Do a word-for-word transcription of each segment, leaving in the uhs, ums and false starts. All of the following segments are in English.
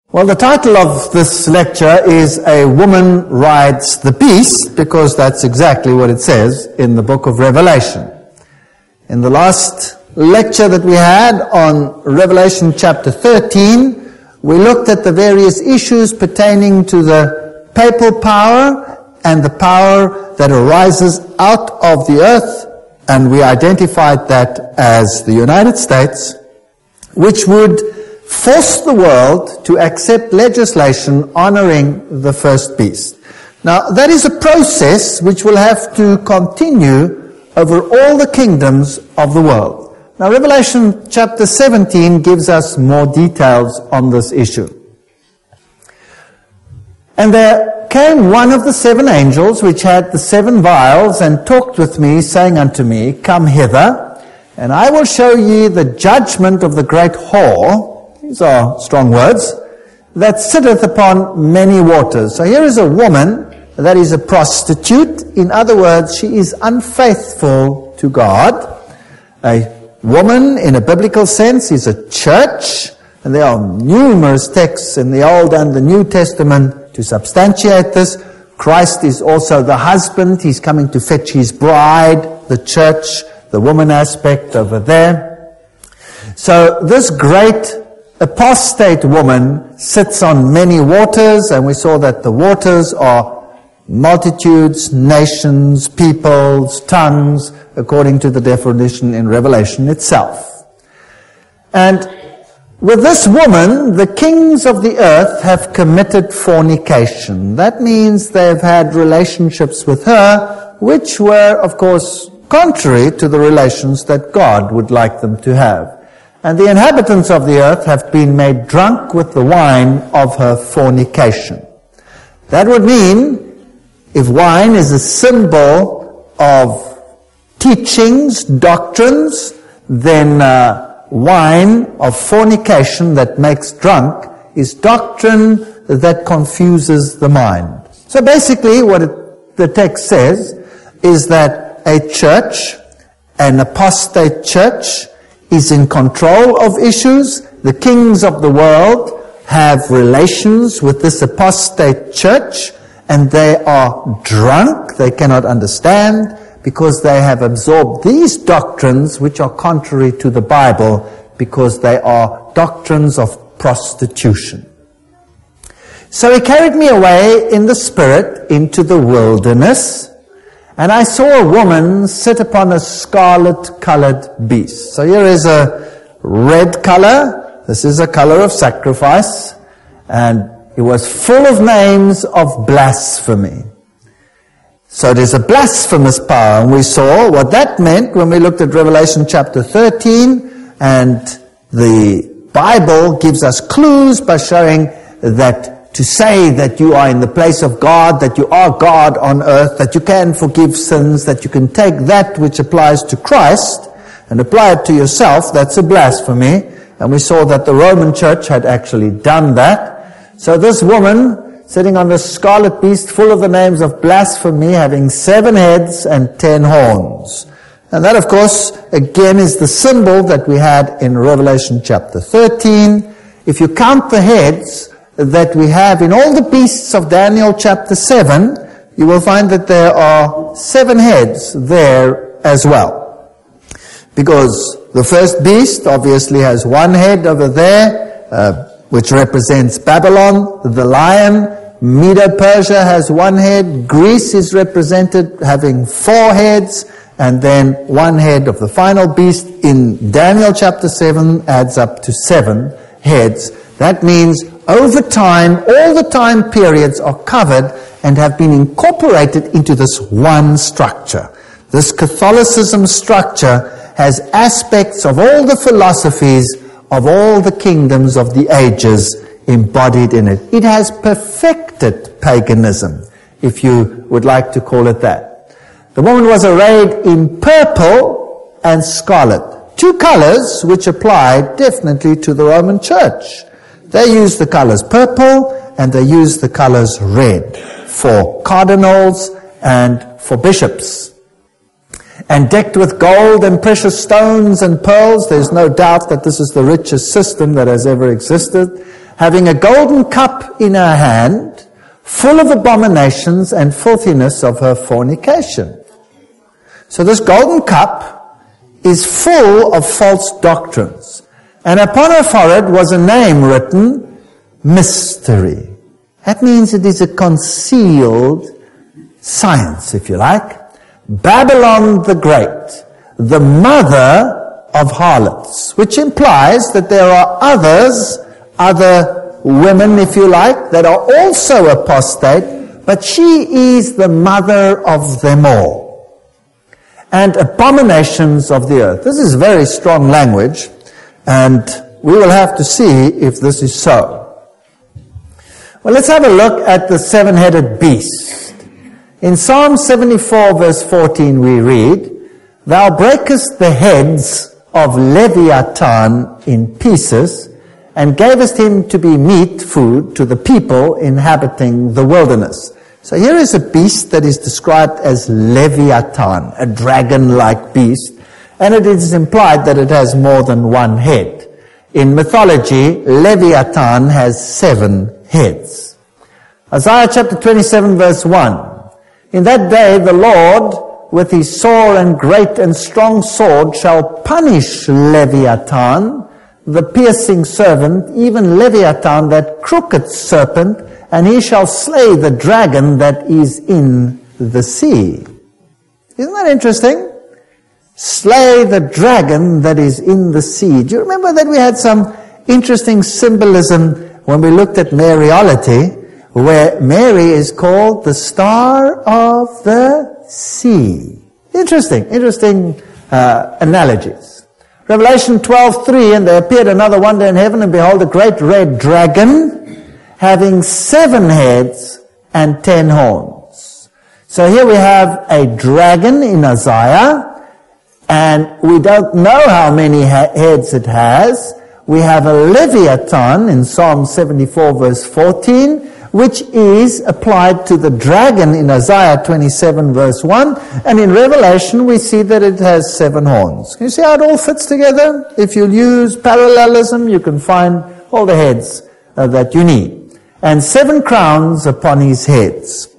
Well, the title of this lecture is A Woman Rides the Beast, because that's exactly what it says in the book of Revelation. In the last lecture that we had on Revelation chapter thirteen, we looked at the various issues pertaining to the papal power and the power that arises out of the earth, and we identified that as the United States, which would force the world to accept legislation honoring the first beast. Now, that is a process which will have to continue over all the kingdoms of the world. Now, Revelation chapter seventeen gives us more details on this issue. And there came one of the seven angels which had the seven vials, and talked with me, saying unto me, Come hither, and I will show ye the judgment of the great whore, these are strong words, that sitteth upon many waters. So here is a woman that is a prostitute. In other words, she is unfaithful to God. A woman, in a biblical sense, is a church, and there are numerous texts in the Old and the New Testament to substantiate this. Christ is also the husband. He's coming to fetch his bride, the church, the woman aspect over there. So this great apostate woman sits on many waters, and we saw that the waters are multitudes, nations, peoples, tongues, according to the definition in Revelation itself. And with this woman, the kings of the earth have committed fornication. That means they've had relationships with her, which were, of course, contrary to the relations that God would like them to have. And the inhabitants of the earth have been made drunk with the wine of her fornication. That would mean, if wine is a symbol of teachings, doctrines, then uh, wine of fornication that makes drunk is doctrine that confuses the mind. So basically what it, the text says is that a church, an apostate church, is in control of issues. The kings of the world have relations with this apostate church, and they are drunk. They cannot understand because they have absorbed these doctrines which are contrary to the Bible, because they are doctrines of prostitution. So he carried me away in the spirit into the wilderness, and I saw a woman sit upon a scarlet-colored beast. So here is a red color. This is a color of sacrifice. And it was full of names of blasphemy. So there's a blasphemous power. And we saw what that meant when we looked at Revelation chapter thirteen. And the Bible gives us clues by showing that to say that you are in the place of God, that you are God on earth, that you can forgive sins, that you can take that which applies to Christ and apply it to yourself, that's a blasphemy. And we saw that the Roman Church had actually done that. So this woman, sitting on the scarlet beast, full of the names of blasphemy, having seven heads and ten horns. And that, of course, again is the symbol that we had in Revelation chapter thirteen. If you count the heads that we have in all the beasts of Daniel chapter seven, you will find that there are seven heads there as well. Because the first beast obviously has one head over there, uh, which represents Babylon, the lion. Medo-Persia has one head. Greece is represented having four heads, and then one head of the final beast in Daniel chapter seven adds up to seven heads. That means over time, all the time periods are covered and have been incorporated into this one structure. This Catholicism structure has aspects of all the philosophies of all the kingdoms of the ages embodied in it. It has perfected paganism, if you would like to call it that. The woman was arrayed in purple and scarlet, two colors which apply definitely to the Roman Church. They use the colors purple and they use the colors red for cardinals and for bishops. And decked with gold and precious stones and pearls. There's no doubt that this is the richest system that has ever existed. having a golden cup in her hand, full of abominations and filthiness of her fornication. So this golden cup is full of false doctrines. And upon her forehead was a name written, Mystery. That means it is a concealed science, if you like. Babylon the Great, the mother of harlots, which implies that there are others, other women, if you like, that are also apostate, but she is the mother of them all. And abominations of the earth. This is very strong language, and we will have to see if this is so. Well, let's have a look at the seven-headed beast. In Psalm seventy-four, verse fourteen, we read, Thou breakest the heads of Leviathan in pieces, and gavest him to be meat food to the people inhabiting the wilderness. So here is a beast that is described as Leviathan, a dragon-like beast, and it is implied that it has more than one head. In mythology, Leviathan has seven heads. Isaiah chapter twenty-seven, verse one. In that day the Lord, with his sore and great and strong sword, shall punish Leviathan, the piercing servant, even Leviathan, that crooked serpent, and he shall slay the dragon that is in the sea. Isn't that interesting? Slay the dragon that is in the sea. Do you remember that we had some interesting symbolism when we looked at Mariology, where Mary is called the star of the sea? Interesting, interesting uh, analogies. Revelation twelve three, and there appeared another wonder in heaven, and behold, a great red dragon, having seven heads and ten horns. So here we have a dragon in Isaiah, and we don't know how many ha- heads it has. We have a Leviathan in Psalm seventy-four, verse fourteen, which is applied to the dragon in Isaiah twenty-seven, verse one. And in Revelation, we see that it has seven horns. Can you see how it all fits together? If you use parallelism, you can find all the heads uh, that you need. And seven crowns upon his heads.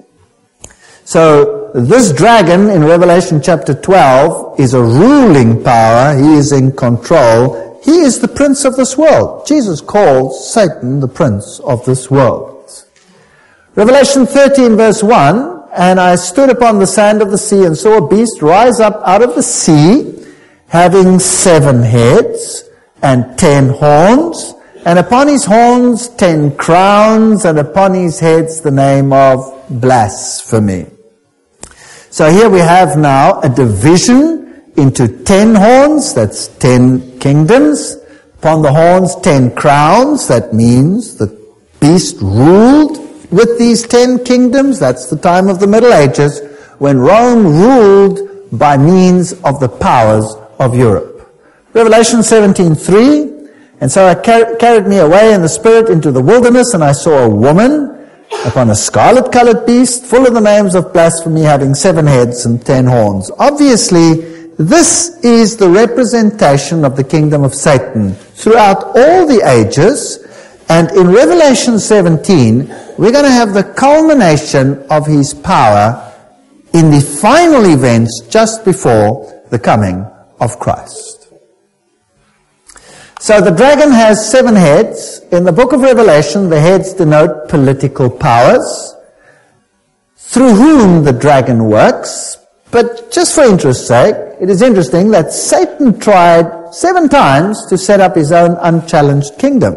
So this dragon in Revelation chapter twelve is a ruling power. He is in control. He is the prince of this world. Jesus calls Satan the prince of this world. Revelation thirteen, verse one, and I stood upon the sand of the sea and saw a beast rise up out of the sea, having seven heads and ten horns, and upon his horns ten crowns, and upon his heads the name of blasphemy. So here we have now a division into ten horns, that's ten kingdoms. Upon the horns, ten crowns, that means the beast ruled with these ten kingdoms. That's the time of the Middle Ages, when Rome ruled by means of the powers of Europe. Revelation seventeen three, and so I car- carried me away in the spirit into the wilderness, and I saw a woman upon a scarlet-colored beast, full of the names of blasphemy, having seven heads and ten horns. Obviously, this is the representation of the kingdom of Satan throughout all the ages. And in Revelation seventeen, we're going to have the culmination of his power in the final events just before the coming of Christ. So the dragon has seven heads. In the book of Revelation, the heads denote political powers through whom the dragon works. But just for interest's sake, it is interesting that Satan tried seven times to set up his own unchallenged kingdom.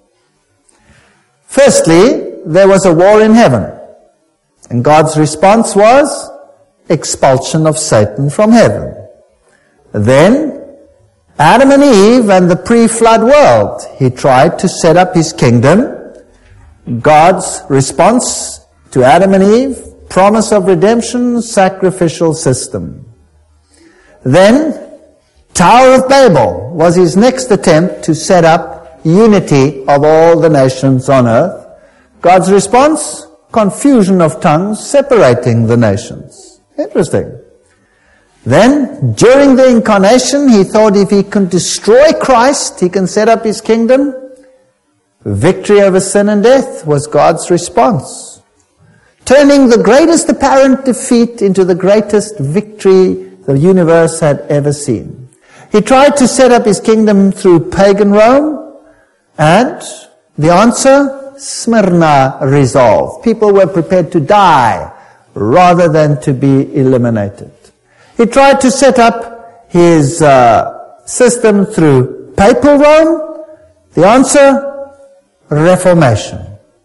Firstly, there was a war in heaven, and God's response was expulsion of Satan from heaven. Then, Adam and Eve and the pre-flood world, he tried to set up his kingdom. God's response to Adam and Eve, promise of redemption, sacrificial system. Then, Tower of Babel was his next attempt to set up unity of all the nations on earth. God's response, confusion of tongues, separating the nations. Interesting. Then, during the incarnation, he thought if he could destroy Christ, he can set up his kingdom. Victory over sin and death was God's response, turning the greatest apparent defeat into the greatest victory the universe had ever seen. He tried to set up his kingdom through pagan Rome, and the answer, Smyrna resolve. People were prepared to die rather than to be eliminated. He tried to set up his uh, system through papal Rome. The answer, Reformation.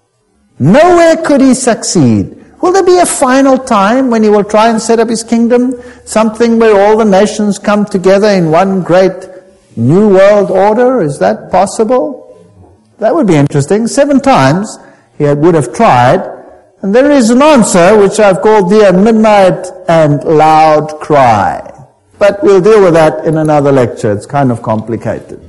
Nowhere could he succeed. Will there be a final time when he will try and set up his kingdom? Something where all the nations come together in one great new world order? Is that possible? That would be interesting. Seven times he would have tried. And there is an answer which I've called the midnight and loud cry. But we'll deal with that in another lecture. It's kind of complicated.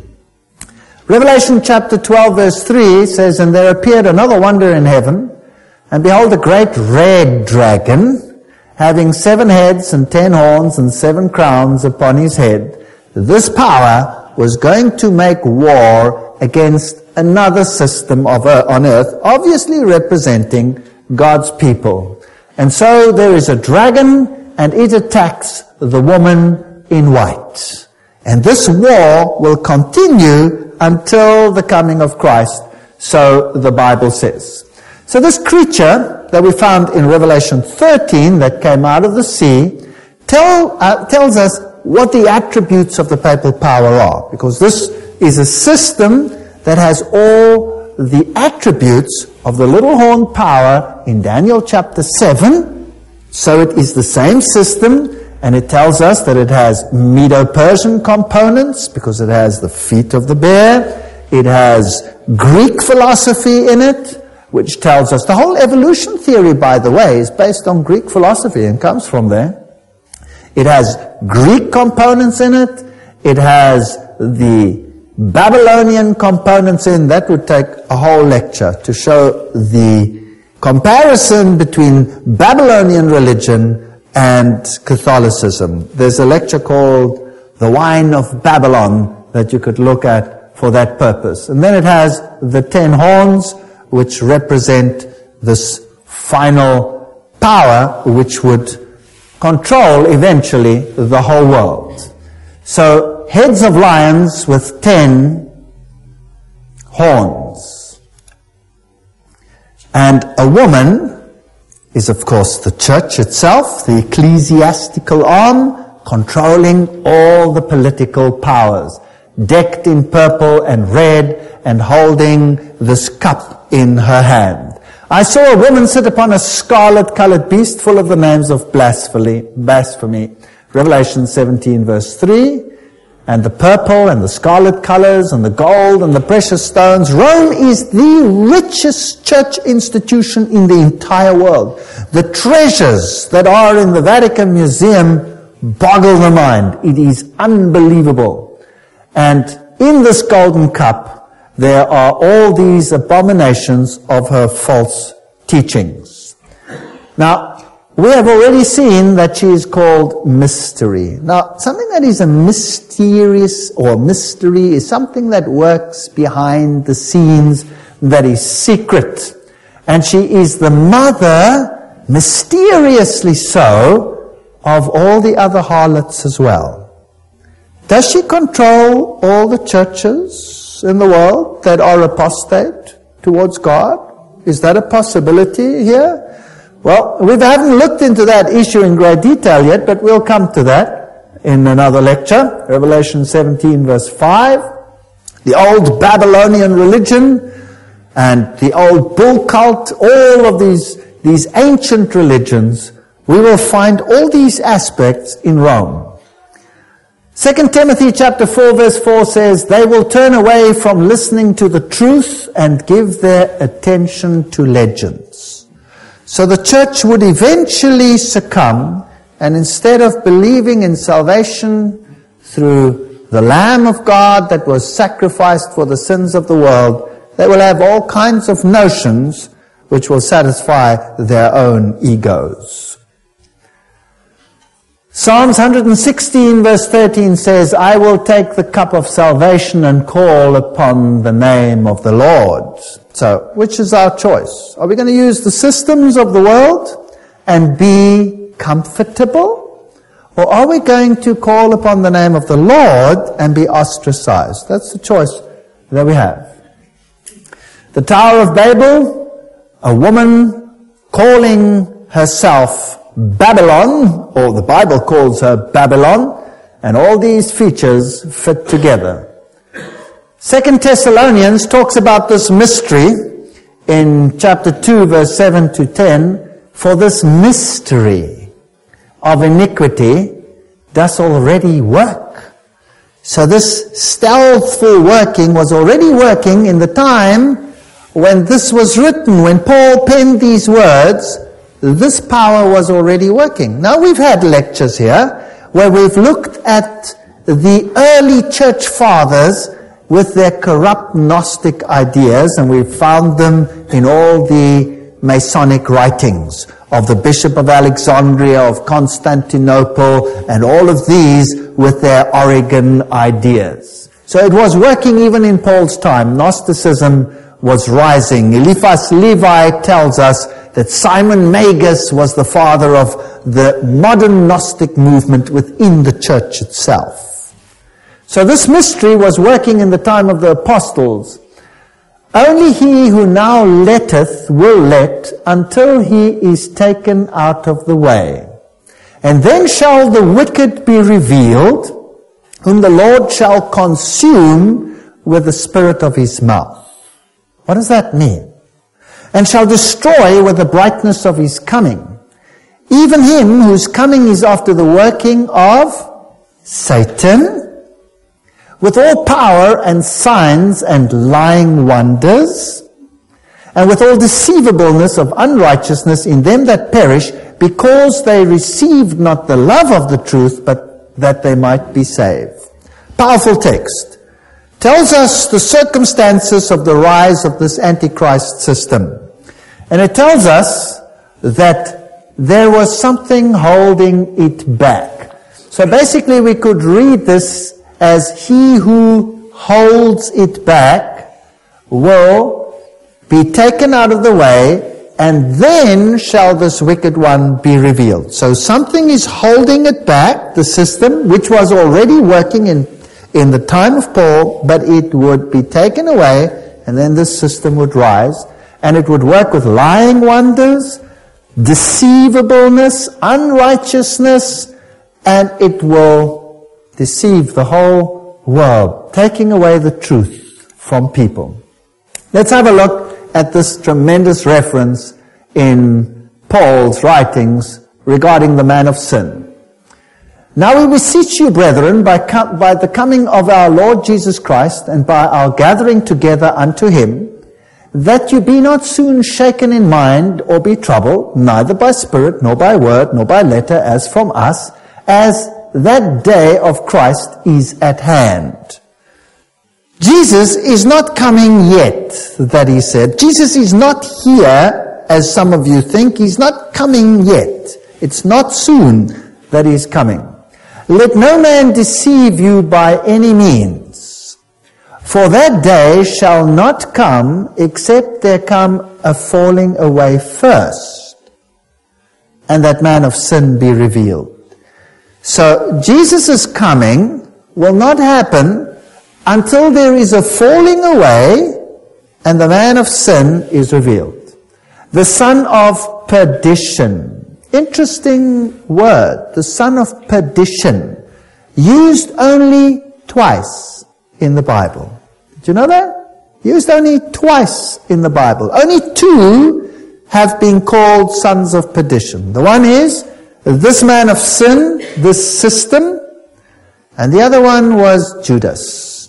Revelation chapter twelve verse three says, "And there appeared another wonder in heaven, and behold, a great red dragon, having seven heads and ten horns and seven crowns upon his head. This power was going to make war against another system of earth, on earth, obviously representing God's people. And so there is a dragon, and it attacks the woman in white. And this war will continue until the coming of Christ, so the Bible says." So this creature that we found in Revelation thirteen that came out of the sea tell, uh, tells us what the attributes of the papal power are, because this is a system that has all the attributes of the little horn power in Daniel chapter seven. So it is the same system, and it tells us that it has Medo-Persian components because it has the feet of the bear. It has Greek philosophy in it, which tells us the whole evolution theory, by the way, is based on Greek philosophy and comes from there. It has Greek components in it. It has the Babylonian components in. That would take a whole lecture to show the comparison between Babylonian religion and Catholicism. There's a lecture called The Wine of Babylon that you could look at for that purpose. And then it has the ten horns, which represent this final power which would control eventually the whole world. So, heads of lions with ten horns. And a woman is, of course, the church itself, the ecclesiastical arm, controlling all the political powers, decked in purple and red and holding this cup in her hand. I saw a woman sit upon a scarlet-colored beast full of the names of blasphemy, blasphemy. Revelation seventeen verse three. And the purple and the scarlet colors and the gold and the precious stones. Rome is the richest church institution in the entire world. The treasures that are in the Vatican Museum boggle the mind. It is unbelievable. And in this golden cup, there are all these abominations of her false teachings. Now, we have already seen that she is called mystery. Now, something that is a mysterious or mystery is something that works behind the scenes, that is secret. And she is the mother, mysteriously so, of all the other harlots as well. Does she control all the churches in the world that are apostate towards God? Is that a possibility here? Well, we haven't looked into that issue in great detail yet, but we'll come to that in another lecture. Revelation seventeen verse five. The old Babylonian religion and the old bull cult, all of these, these ancient religions, we will find all these aspects in Rome. Second Timothy chapter four verse four says, "They will turn away from listening to the truth and give their attention to legends." So the church would eventually succumb, and instead of believing in salvation through the Lamb of God that was sacrificed for the sins of the world, they will have all kinds of notions which will satisfy their own egos. Psalms one hundred sixteen verse thirteen says, I will take the cup of salvation and call upon the name of the Lord. So, which is our choice? Are we going to use the systems of the world and be comfortable? Or are we going to call upon the name of the Lord and be ostracized? That's the choice that we have. The Tower of Babel, a woman calling herself Babylon, or the Bible calls her Babylon, and all these features fit together. Second Thessalonians talks about this mystery in chapter two, verse seven to ten. For this mystery of iniquity does already work. So this stealthful working was already working in the time when this was written, when Paul penned these words. This power was already working. Now we've had lectures here where we've looked at the early church fathers with their corrupt Gnostic ideas, and we've found them in all the Masonic writings of the Bishop of Alexandria, of Constantinople, and all of these with their Origen ideas. So it was working even in Paul's time. Gnosticism was rising. Eliphas Levi tells us that Simon Magus was the father of the modern Gnostic movement within the church itself. So this mystery was working in the time of the apostles. Only he who now letteth will let until he is taken out of the way. And then shall the wicked be revealed, whom the Lord shall consume with the spirit of his mouth. What does that mean? And shall destroy with the brightness of his coming, even him whose coming is after the working of Satan, with all power and signs and lying wonders, and with all deceivableness of unrighteousness in them that perish, because they received not the love of the truth, but that they might be saved. Powerful text. Tells us the circumstances of the rise of this Antichrist system. And it tells us that there was something holding it back. So basically we could read this as he who holds it back will be taken out of the way, and then shall this wicked one be revealed. So something is holding it back, the system, which was already working in in the time of Paul, but it would be taken away, and then this system would rise, and it would work with lying wonders, deceivableness, unrighteousness, and it will deceive the whole world, taking away the truth from people. Let's have a look at this tremendous reference in Paul's writings regarding the man of sin. Now we beseech you, brethren, by, com- by the coming of our Lord Jesus Christ, and by our gathering together unto him, that you be not soon shaken in mind, or be troubled, neither by spirit, nor by word, nor by letter, as from us, as that day of Christ is at hand. Jesus is not coming yet, that he said. Jesus is not here, as some of you think. He's not coming yet. It's not soon that he's coming. Let no man deceive you by any means, for that day shall not come except there come a falling away first, and that man of sin be revealed. So Jesus' coming will not happen until there is a falling away and the man of sin is revealed. The son of perdition. Interesting word, the son of perdition, used only twice in the Bible. Did you know that? Used only twice in the Bible. Only two have been called sons of perdition. The one is this man of sin, this system, and the other one was Judas.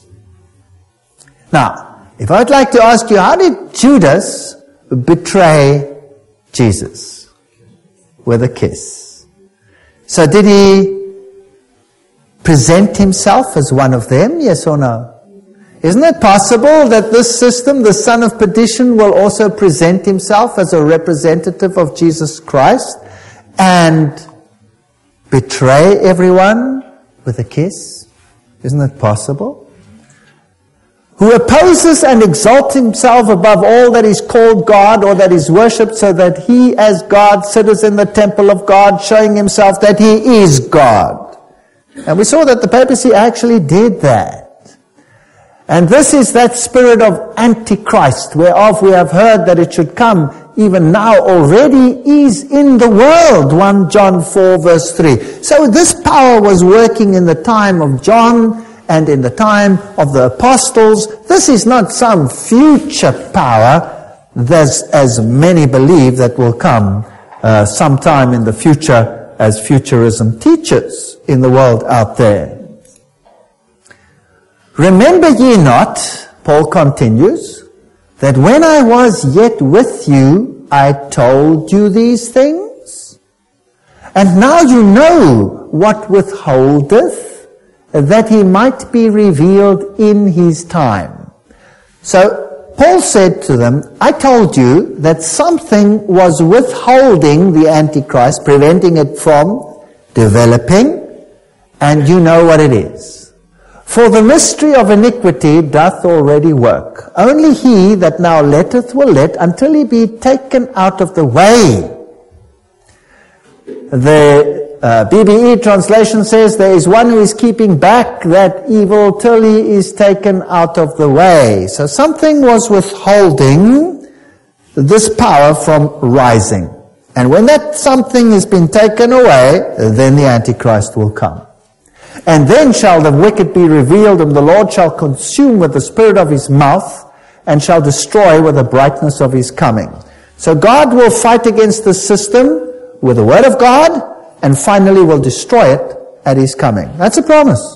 Now, if I'd like to ask you, how did Judas betray Jesus? With a kiss. So did he present himself as one of them? Yes or no? Isn't it possible that this system, the son of perdition, will also present himself as a representative of Jesus Christ and betray everyone with a kiss? Isn't that possible? Who opposes and exalts himself above all that is called God or that is worshipped, so that he as God sitteth in the temple of God, showing himself that he is God. And we saw that the papacy actually did that. And this is that spirit of Antichrist, whereof we have heard that it should come, even now already is in the world. First John four verse three. So this power was working in the time of John and in the time of the apostles. This is not some future power, as, as many believe, that will come uh, sometime in the future, as futurism teaches in the world out there. Remember ye not, Paul continues, that when I was yet with you, I told you these things? And now you know what withholdeth, that he might be revealed in his time. So Paul said to them, I told you that something was withholding the Antichrist, preventing it from developing, and you know what it is. For the mystery of iniquity doth already work. Only he that now letteth will let until he be taken out of the way. The uh, B B E translation says, there is one who is keeping back that evil till he is taken out of the way. So something was withholding this power from rising. And when that something has been taken away, then the Antichrist will come. And then shall the wicked be revealed, and the Lord shall consume with the spirit of his mouth, and shall destroy with the brightness of his coming. So God will fight against the system with the word of God, and finally will destroy it at his coming. That's a promise.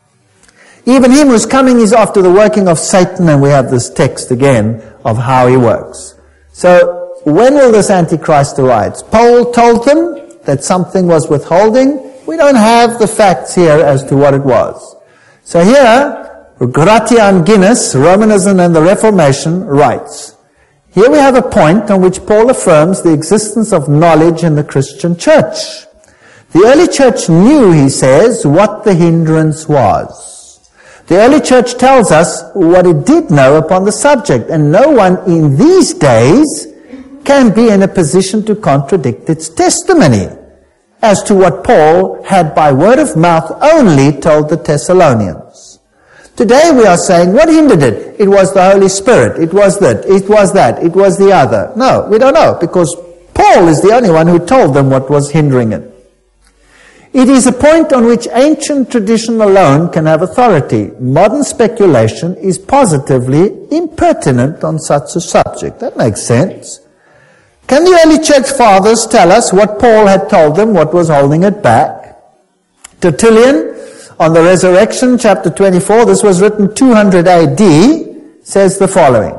Even him who's coming is after the working of Satan, and we have this text again of how he works. So when will this Antichrist arise? Paul told them that something was withholding. We don't have the facts here as to what it was. So here, Gratian Guinness, Romanism and the Reformation, writes, here we have a point on which Paul affirms the existence of knowledge in the Christian church. The early church knew, he says, what the hindrance was. The early church tells us what it did know upon the subject, and no one in these days can be in a position to contradict its testimony as to what Paul had by word of mouth only told the Thessalonians. Today we are saying, what hindered it? It was the Holy Spirit. It was that. It was that. It was the other. No, we don't know, because Paul is the only one who told them what was hindering it. It is a point on which ancient tradition alone can have authority. Modern speculation is positively impertinent on such a subject. That makes sense. Can the early church fathers tell us what Paul had told them, what was holding it back? Tertullian, on the resurrection, chapter twenty-four, this was written two hundred A D, says the following.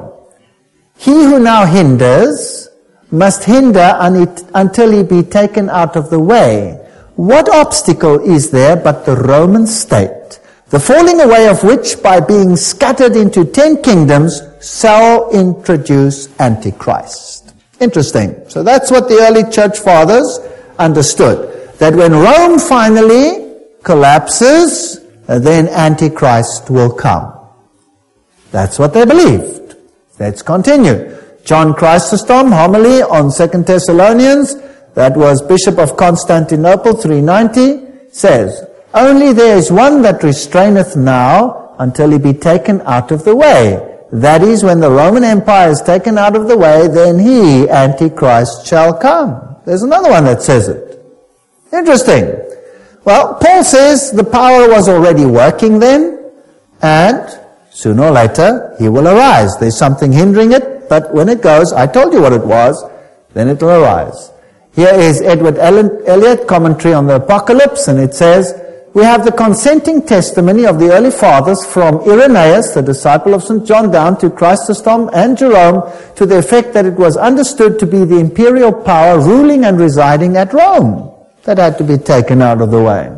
He who now hinders must hinder until he be taken out of the way. What obstacle is there but the Roman state, the falling away of which by being scattered into ten kingdoms shall introduce Antichrist? Interesting. So that's what the early church fathers understood. That when Rome finally collapses, then Antichrist will come. That's what they believed. Let's continue. John Chrysostom, homily on Second Thessalonians, that was Bishop of Constantinople, three ninety, says, only there is one that restraineth now until he be taken out of the way. That is, when the Roman Empire is taken out of the way, then he, Antichrist, shall come. There's another one that says it. Interesting. Well, Paul says the power was already working then, and sooner or later he will arise. There's something hindering it, but when it goes, I told you what it was, then it will arise. Here is Edward Elliot, commentary on the Apocalypse, and it says, we have the consenting testimony of the early fathers from Irenaeus, the disciple of Saint John, down to Chrysostom and Jerome, to the effect that it was understood to be the imperial power ruling and residing at Rome that had to be taken out of the way.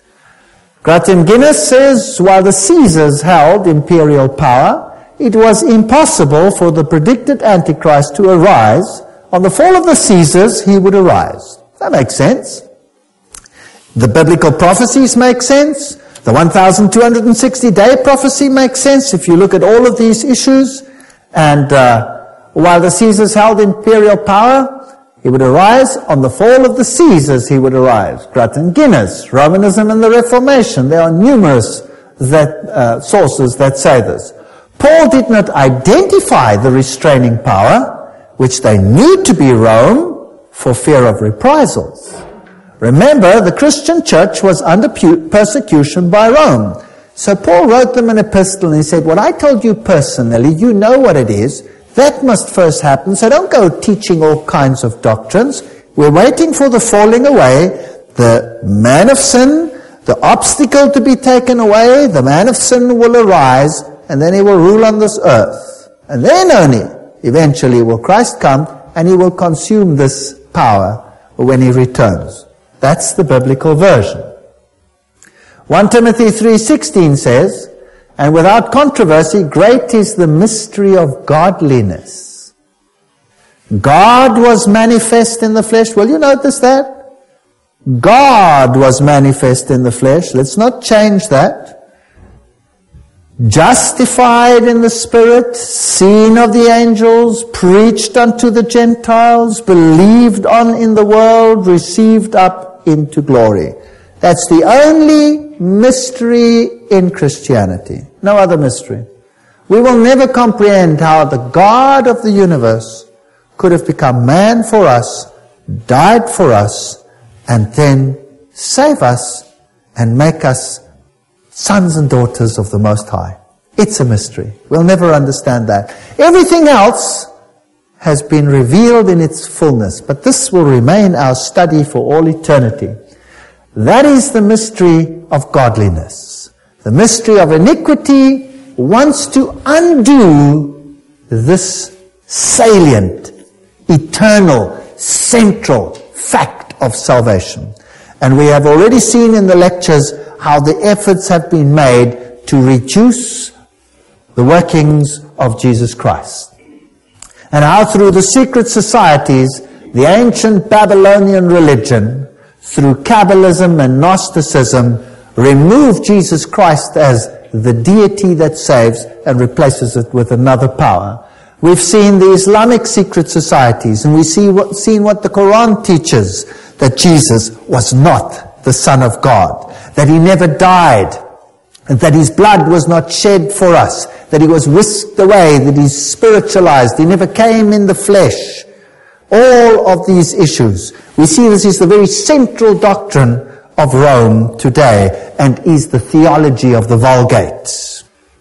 Gratian Guinness says, while the Caesars held imperial power, it was impossible for the predicted Antichrist to arise. On the fall of the Caesars, he would arise. That makes sense. The biblical prophecies make sense. The one thousand two hundred sixty day prophecy makes sense if you look at all of these issues. And uh, while the Caesars held imperial power, he would arise. On the fall of the Caesars, he would arise. Grattan Guinness, Romanism and the Reformation. There are numerous that, uh, sources that say this. Paul did not identify the restraining power, which they knew to be Rome, for fear of reprisals. Remember, the Christian church was under persecution by Rome. So Paul wrote them an epistle and he said, what I told you personally, you know what it is. That must first happen. So don't go teaching all kinds of doctrines. We're waiting for the falling away, the man of sin, the obstacle to be taken away. The man of sin will arise and then he will rule on this earth. And then only eventually will Christ come and he will consume this power when he returns. That's the biblical version. First Timothy three sixteen says, and without controversy, great is the mystery of godliness. God was manifest in the flesh. Will you notice that? God was manifest in the flesh. Let's not change that. Justified in the Spirit, seen of the angels, preached unto the Gentiles, believed on in the world, received up into glory. That's the only mystery in Christianity. No other mystery. We will never comprehend how the God of the universe could have become man for us, died for us, and then save us and make us sons and daughters of the Most High. It's a mystery. We'll never understand that. Everything else has been revealed in its fullness, but this will remain our study for all eternity. That is the mystery of godliness. The mystery of iniquity wants to undo this salient, eternal, central fact of salvation. And we have already seen in the lectures how the efforts have been made to reduce the workings of Jesus Christ. And how through the secret societies, the ancient Babylonian religion, through Kabbalism and Gnosticism, removed Jesus Christ as the deity that saves and replaces it with another power. We've seen the Islamic secret societies, and we've see what, seen what the Quran teaches, that Jesus was not the Son of God, that he never died, and that his blood was not shed for us, that he was whisked away, that he's spiritualized, he never came in the flesh. All of these issues. We see this is the very central doctrine of Rome today and is the theology of the Vulgate.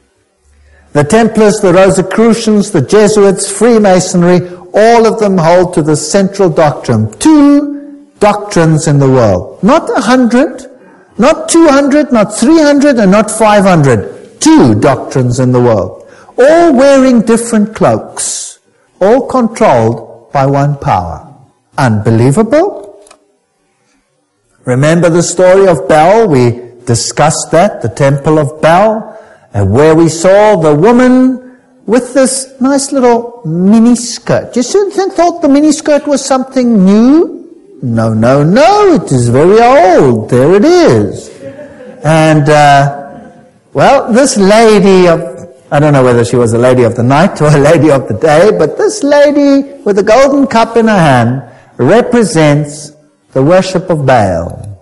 The Templars, the Rosicrucians, the Jesuits, Freemasonry, all of them hold to the central doctrine. Two doctrines in the world. Not a hundred, not two hundred, not three hundred, and not five hundred. Two doctrines in the world. All wearing different cloaks. All controlled by one power. Unbelievable? Remember the story of Bel? We discussed that, the Temple of Bel, and where we saw the woman with this nice little mini skirt. You shouldn't thought the mini skirt was something new. No, no, no, it is very old. There it is. And, uh, well, this lady of, I don't know whether she was a lady of the night or a lady of the day, but this lady with a golden cup in her hand represents the worship of Baal.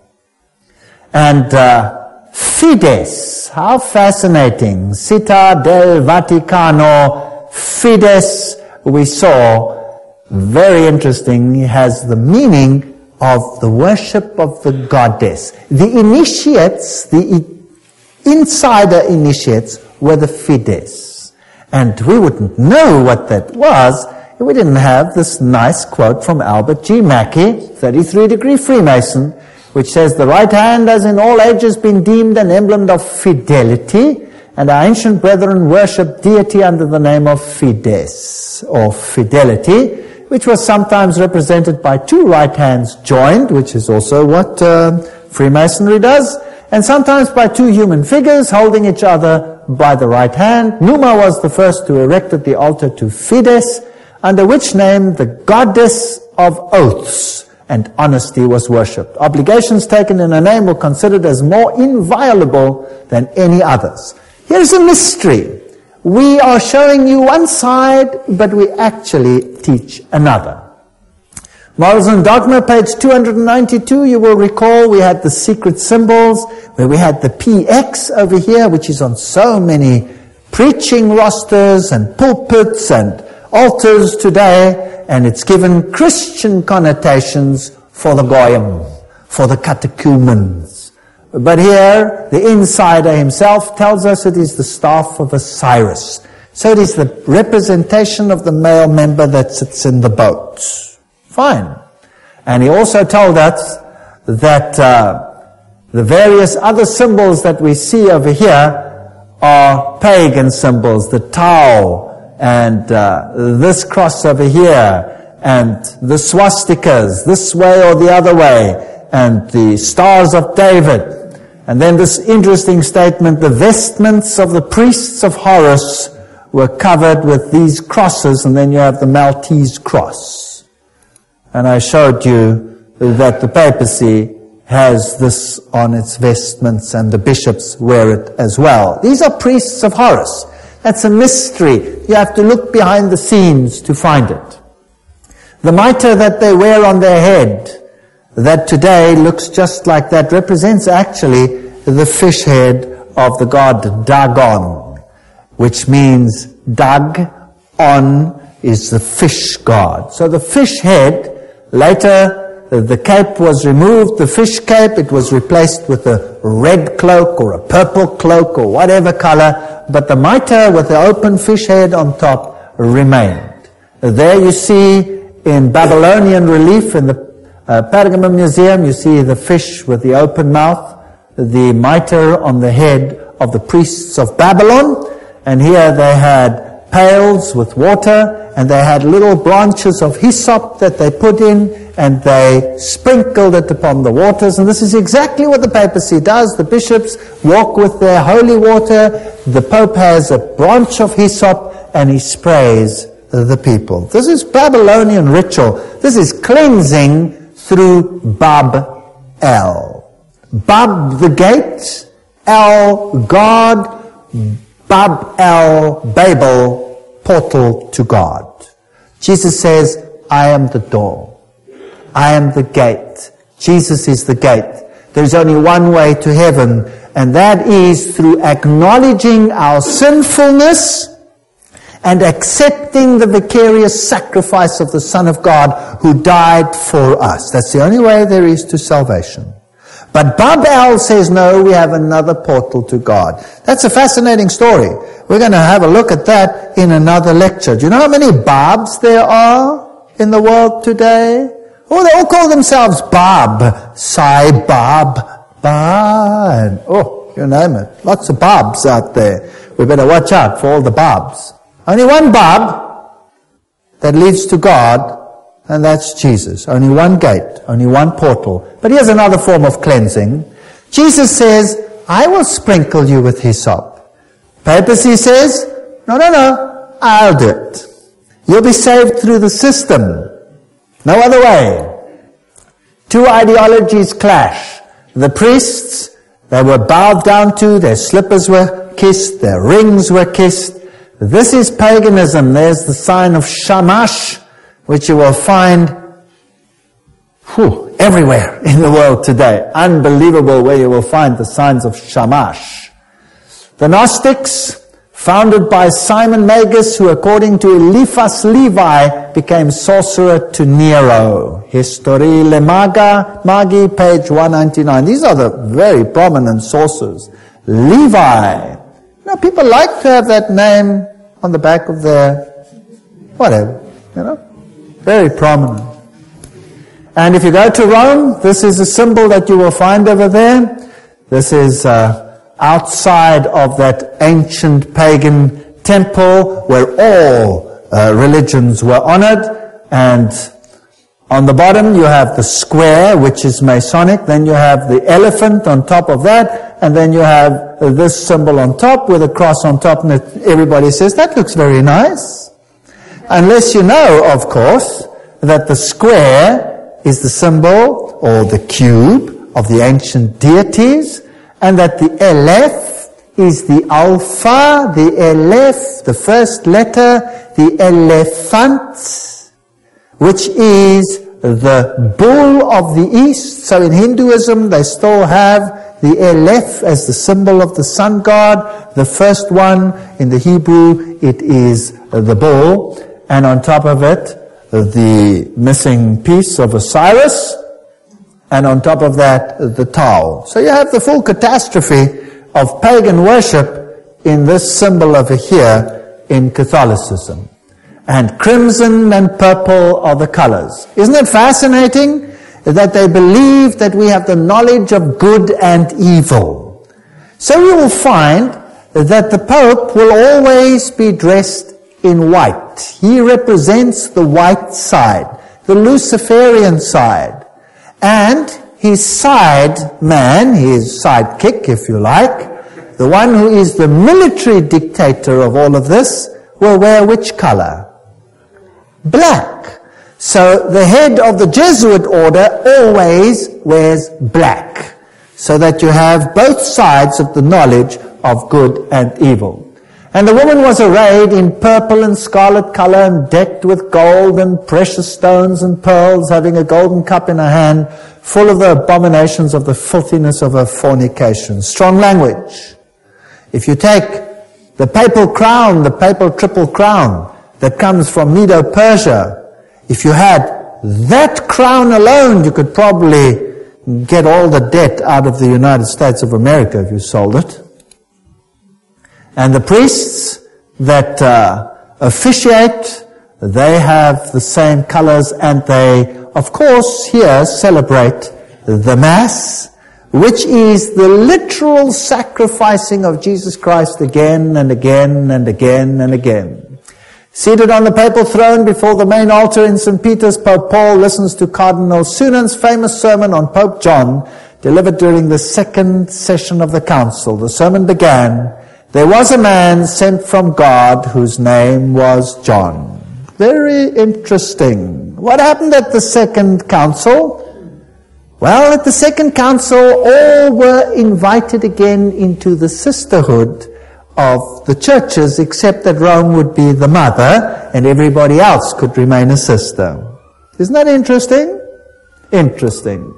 And uh, Fides, how fascinating. Città del Vaticano, Fides, we saw, very interesting, has the meaning of the worship of the goddess. The initiates, the insider initiates, were the Fides. And we wouldn't know what that was if we didn't have this nice quote from Albert G. Mackey, thirty-three degree Freemason, which says, the right hand has in all ages been deemed an emblem of fidelity, and our ancient brethren worshipped deity under the name of Fides, or fidelity, which was sometimes represented by two right hands joined, which is also what uh, Freemasonry does, and sometimes by two human figures holding each other by the right hand. Numa was the first who erected the altar to Fides, under which name the goddess of oaths and honesty was worshipped. Obligations taken in her name were considered as more inviolable than any others. Here's a mystery. We are showing you one side, but we actually teach another. Morals and Dogma, page two hundred ninety-two, you will recall we had the secret symbols, where we had the P X over here, which is on so many preaching rosters and pulpits and altars today, and it's given Christian connotations for the goyim, for the catechumens. But here, the insider himself tells us it is the staff of Osiris. So it is the representation of the male member that sits in the boat. Fine. And he also told us that uh, the various other symbols that we see over here are pagan symbols, the Tau, and uh, this cross over here, and the swastikas, this way or the other way, and the stars of David. And then this interesting statement, the vestments of the priests of Horus were covered with these crosses, and then you have the Maltese cross. And I showed you that the papacy has this on its vestments, and the bishops wear it as well. These are priests of Horus. That's a mystery. You have to look behind the scenes to find it. The mitre that they wear on their head, that today looks just like that, represents actually the fish head of the god Dagon, which means Dag on is the fish god. So the fish head, later the cape was removed, the fish cape, it was replaced with a red cloak or a purple cloak or whatever color, but the mitre with the open fish head on top remained. There you see in Babylonian relief in the uh, Pergamum Museum, you see the fish with the open mouth, the mitre on the head of the priests of Babylon, and here they had pails with water, and they had little branches of hyssop that they put in, and they sprinkled it upon the waters. And this is exactly what the papacy does. The bishops walk with their holy water. The Pope has a branch of hyssop, and he sprays the people. This is Babylonian ritual. This is cleansing through Bab-El. Bab, the gate, El, God, Bab-El, Babel, portal to God. Jesus says, I am the door. I am the gate. Jesus is the gate. There's only one way to heaven, and that is through acknowledging our sinfulness and accepting the vicarious sacrifice of the Son of God who died for us. That's the only way there is to salvation. But Bab-El says, no, we have another portal to God. That's a fascinating story. We're going to have a look at that in another lecture. Do you know how many Babs there are in the world today? Oh, they all call themselves Bab. Sai Bab, Ba, and oh, you name it. Lots of Babs out there. We better watch out for all the Babs. Only one Bab that leads to God, and that's Jesus. Only one gate, only one portal. But here's another form of cleansing. Jesus says, I will sprinkle you with hyssop. Papacy says, no, no, no, I'll do it. You'll be saved through the system. No other way. Two ideologies clash. The priests, they were bowed down to, their slippers were kissed, their rings were kissed. This is paganism. There's the sign of Shamash, which you will find whew, everywhere in the world today. Unbelievable where you will find the signs of Shamash. The Gnostics, founded by Simon Magus, who according to Eliphas Levi became sorcerer to Nero. Historie le Maga, Magi, page one ninety-nine. These are the very prominent sources. Levi. You know, people like to have that name on the back of their whatever, you know. Very prominent. And if you go to Rome, this is a symbol that you will find over there. This is uh, outside of that ancient pagan temple where all uh, religions were honored. And on the bottom you have the square, which is Masonic. Then you have the elephant on top of that. And then you have uh, this symbol on top with a cross on top. And it, everybody says, that looks very nice. Unless you know, of course, that the square is the symbol or the cube of the ancient deities, and that the Aleph is the Alpha, the Aleph, the first letter, the elephant, which is the bull of the East. So in Hinduism, they still have the Aleph as the symbol of the sun god. The first one in the Hebrew, it is the bull. And on top of it, the missing piece of Osiris. And on top of that, the Tau. So you have the full catastrophe of pagan worship in this symbol over here in Catholicism. And crimson and purple are the colors. Isn't it fascinating that they believe that we have the knowledge of good and evil? So you will find that the Pope will always be dressed in white. He represents the white side, the Luciferian side. And his side man, his sidekick, if you like, the one who is the military dictator of all of this, will wear which color? Black. So the head of the Jesuit order always wears black, so that you have both sides of the knowledge of good and evil. And the woman was arrayed in purple and scarlet color and decked with gold and precious stones and pearls, having a golden cup in her hand, full of the abominations of the filthiness of her fornication. Strong language. If you take the papal crown, the papal triple crown that comes from Medo-Persia, if you had that crown alone, you could probably get all the debt out of the United States of America if you sold it. And the priests that uh, officiate, they have the same colors, and they, of course, here celebrate the Mass, which is the literal sacrificing of Jesus Christ again and again and again and again. Seated on the papal throne before the main altar in Saint Peter's, Pope Paul listens to Cardinal Sunan's famous sermon on Pope John, delivered during the second session of the council. The sermon began, "There was a man sent from God whose name was John." Very interesting. What happened at the second council? Well, at the second council, all were invited again into the sisterhood of the churches, except that Rome would be the mother and everybody else could remain a sister. Isn't that interesting? Interesting.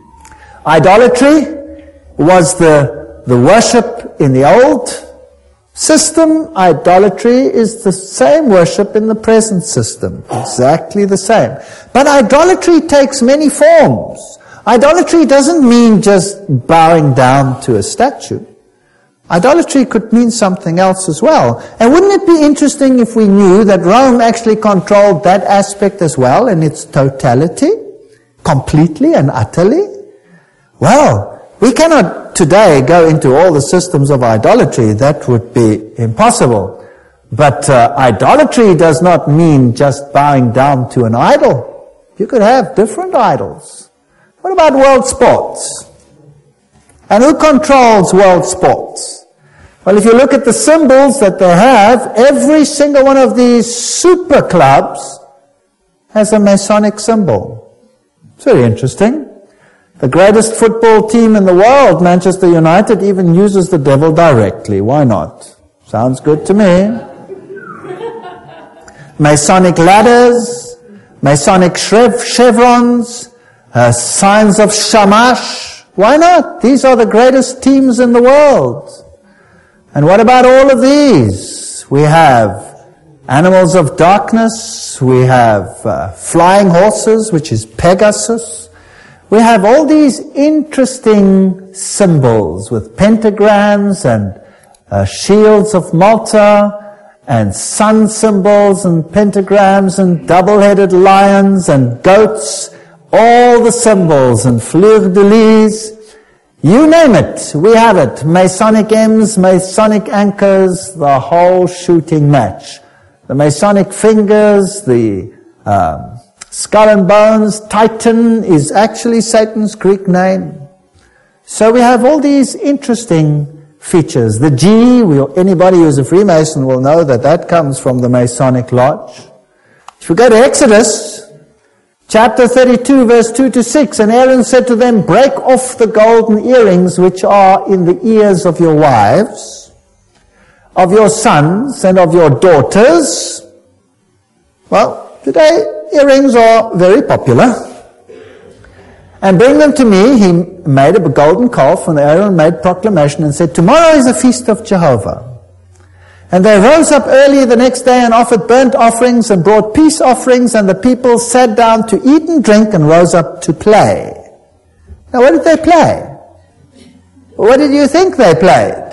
Idolatry was the, the worship in the old system. Idolatry is the same worship in the present system. Exactly the same. But idolatry takes many forms. Idolatry doesn't mean just bowing down to a statue. Idolatry could mean something else as well. And wouldn't it be interesting if we knew that Rome actually controlled that aspect as well in its totality, completely and utterly? Well, we cannot today go into all the systems of idolatry. That would be impossible. But uh, idolatry does not mean just bowing down to an idol. You could have different idols. What about world sports? And who controls world sports? Well, if you look at the symbols that they have, every single one of these super clubs has a Masonic symbol. It's very interesting. The greatest football team in the world, Manchester United, even uses the devil directly. Why not? Sounds good to me. Masonic ladders, Masonic chevrons, uh, signs of Shamash. Why not? These are the greatest teams in the world. And what about all of these? We have animals of darkness. We have uh, flying horses, which is Pegasus. We have all these interesting symbols with pentagrams and uh, shields of Malta and sun symbols and pentagrams and double-headed lions and goats. All the symbols and fleur-de-lis. You name it, we have it. Masonic M's, Masonic anchors, the whole shooting match. The Masonic fingers, the um, skull and bones, Titan is actually Satan's Greek name. So we have all these interesting features. The G, we, anybody who's a Freemason will know that that comes from the Masonic Lodge. If you go to Exodus, Chapter thirty-two, verse two to six, and Aaron said to them, break off the golden earrings which are in the ears of your wives, of your sons, and of your daughters. Well, today earrings are very popular. And bring them to me. He made a golden calf, and Aaron made proclamation and said, tomorrow is a feast of Jehovah. And they rose up early the next day and offered burnt offerings and brought peace offerings, and the people sat down to eat and drink and rose up to play. Now, what did they play? What did you think they played?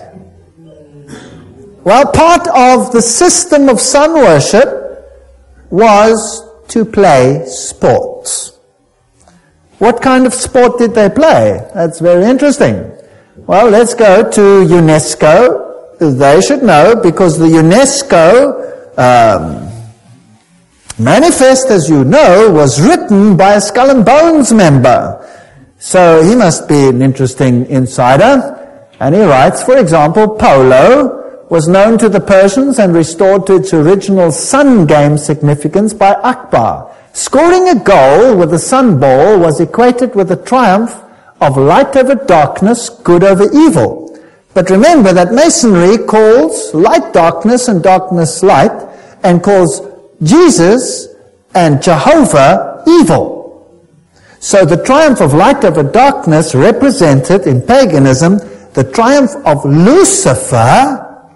Well, part of the system of sun worship was to play sports. What kind of sport did they play? That's very interesting. Well, let's go to UNESCO. They should know, because the UNESCO um, manifest, as you know, was written by a Skull and Bones member. So he must be an interesting insider. And he writes, for example, polo was known to the Persians and restored to its original sun game significance by Akbar. Scoring a goal with a sun ball was equated with the triumph of light over darkness, good over evil. But remember that Masonry calls light darkness and darkness light, and calls Jesus and Jehovah evil. So the triumph of light over darkness represented in paganism the triumph of Lucifer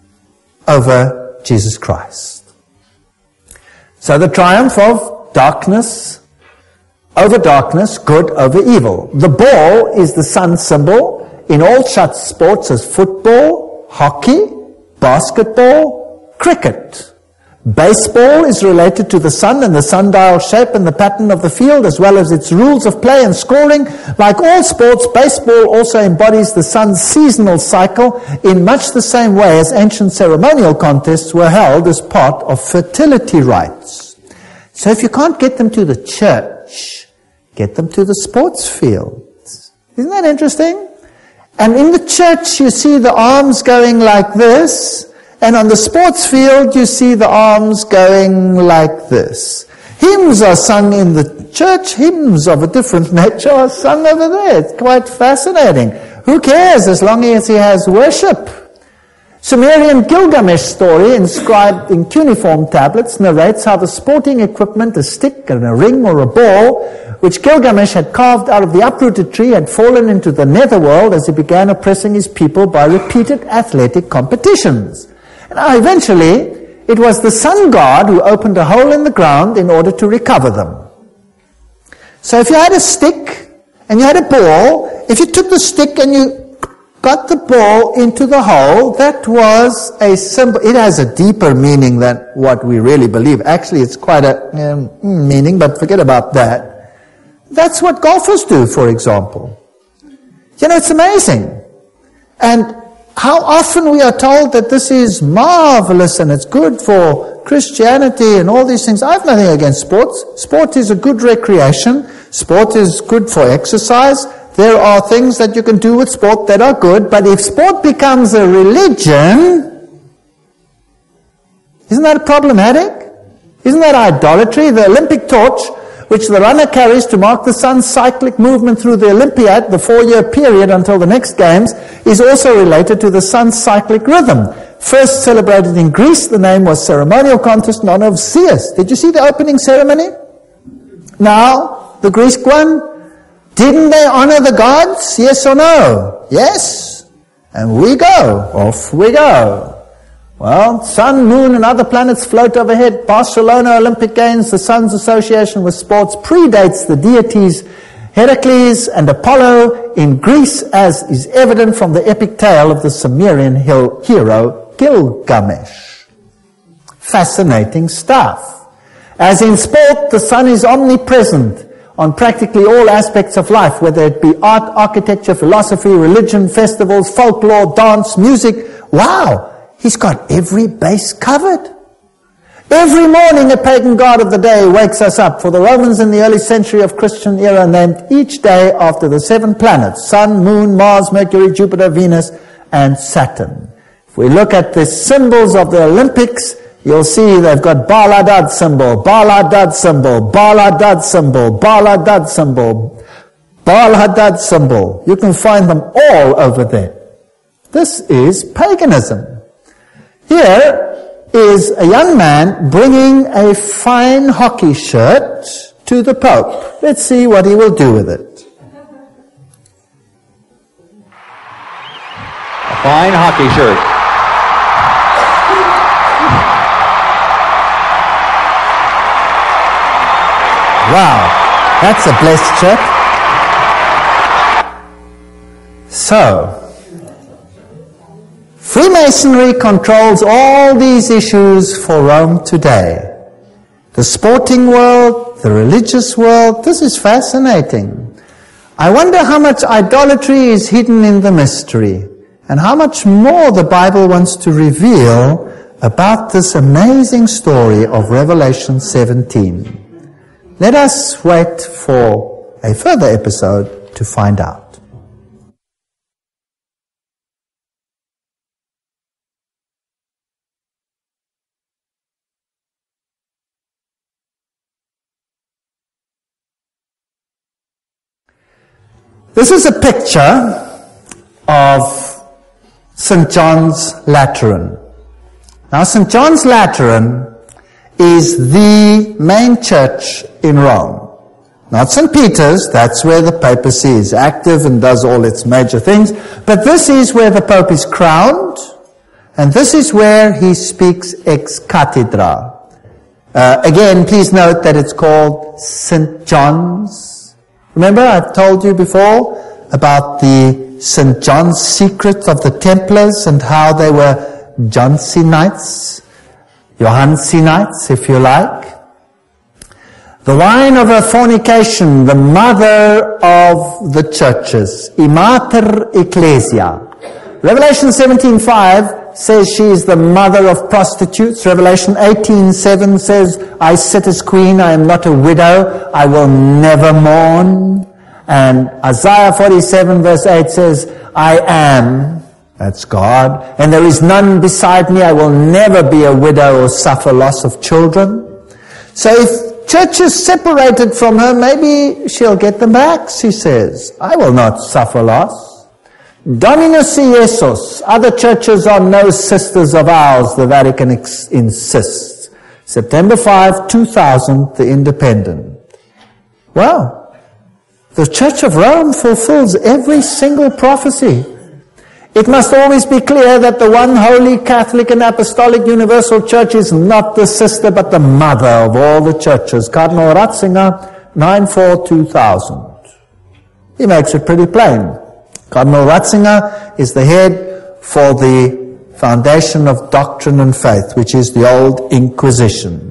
over Jesus Christ. So the triumph of darkness over darkness, good over evil. The ball is the sun symbol in all such sports as football, hockey, basketball, cricket. Baseball is related to the sun and the sundial shape and the pattern of the field, as well as its rules of play and scoring. Like all sports, baseball also embodies the sun's seasonal cycle in much the same way as ancient ceremonial contests were held as part of fertility rites. So if you can't get them to the church, get them to the sports fields. Isn't that interesting? And in the church, you see the arms going like this, and on the sports field, you see the arms going like this. Hymns are sung in the church. Hymns of a different nature are sung over there. It's quite fascinating. Who cares as long as he has worship? Sumerian Gilgamesh story, inscribed in cuneiform tablets, narrates how the sporting equipment, a stick and a ring or a ball, which Gilgamesh had carved out of the uprooted tree, had fallen into the netherworld as he began oppressing his people by repeated athletic competitions. Now, eventually, it was the sun god who opened a hole in the ground in order to recover them. So if you had a stick and you had a ball, if you took the stick and you got the ball into the hole, that was a symbol. It has a deeper meaning than what we really believe. Actually, it's quite a um, meaning, but forget about that. That's what golfers do, for example. You know, it's amazing. And how often we are told that this is marvelous and it's good for Christianity and all these things. I have nothing against sports. Sport is a good recreation. Sport is good for exercise. There are things that you can do with sport that are good, but if sport becomes a religion, isn't that problematic? Isn't that idolatry? The Olympic torch, which the runner carries to mark the sun's cyclic movement through the Olympiad, the four-year period until the next games, is also related to the sun's cyclic rhythm. First celebrated in Greece, the name was ceremonial contest in honor of Zeus. Did you see the opening ceremony? Now, the Greek one, didn't they honor the gods? Yes or no? Yes. And we go. Off we go. Well, sun, moon, and other planets float overhead. Barcelona Olympic Games, the sun's association with sports predates the deities Heracles and Apollo in Greece, as is evident from the epic tale of the Sumerian hero Gilgamesh. Fascinating stuff. As in sport, the sun is omnipresent on practically all aspects of life, whether it be art, architecture, philosophy, religion, festivals, folklore, dance, music. Wow, he's got every base covered. Every morning a pagan god of the day wakes us up. For the Romans in the early century of Christian era named each day after the seven planets, Sun, Moon, Mars, Mercury, Jupiter, Venus, and Saturn. If we look at the symbols of the Olympics, you'll see they've got Bala Dad symbol, Bala Dad symbol, Bala Dad symbol, Bala Dad symbol, Bala Dad symbol. You can find them all over there. This is paganism. Here is a young man bringing a fine hockey shirt to the Pope. Let's see what he will do with it. A fine hockey shirt. Wow, that's a blessed shirt. So, Freemasonry controls all these issues for Rome today. The sporting world, the religious world, this is fascinating. I wonder how much idolatry is hidden in the mystery, and how much more the Bible wants to reveal about this amazing story of Revelation seventeen. Let us wait for a further episode to find out. This is a picture of Saint John's Lateran. Now, Saint John's Lateran is the main church in Rome. Not Saint Peter's, that's where the papacy is active and does all its major things, but this is where the Pope is crowned, and this is where he speaks ex cathedra. Uh, again, please note that it's called Saint John's. Remember, I've told you before about the Saint John's secret of the Templars and how they were Johnsonites, Johannsites, if you like. The wine of her fornication, the mother of the churches, Imater Ecclesia. Revelation seventeen five says she is the mother of prostitutes. Revelation eighteen seven says, I sit as queen, I am not a widow, I will never mourn. And Isaiah forty-seven verse eight says, I am, that's God, and there is none beside me, I will never be a widow or suffer loss of children. So if church is separated from her, maybe she'll get them back, she says. I will not suffer loss. Dominus Iesus, other churches are no sisters of ours, the Vatican ex- insists. September fifth, two thousand, the Independent. Well, the Church of Rome fulfills every single prophecy. It must always be clear that the one holy Catholic and Apostolic Universal Church is not the sister but the mother of all the churches. Cardinal Ratzinger, nine four two thousand. He makes it pretty plain. Cardinal Ratzinger is the head for the Foundation of Doctrine and Faith, which is the old Inquisition.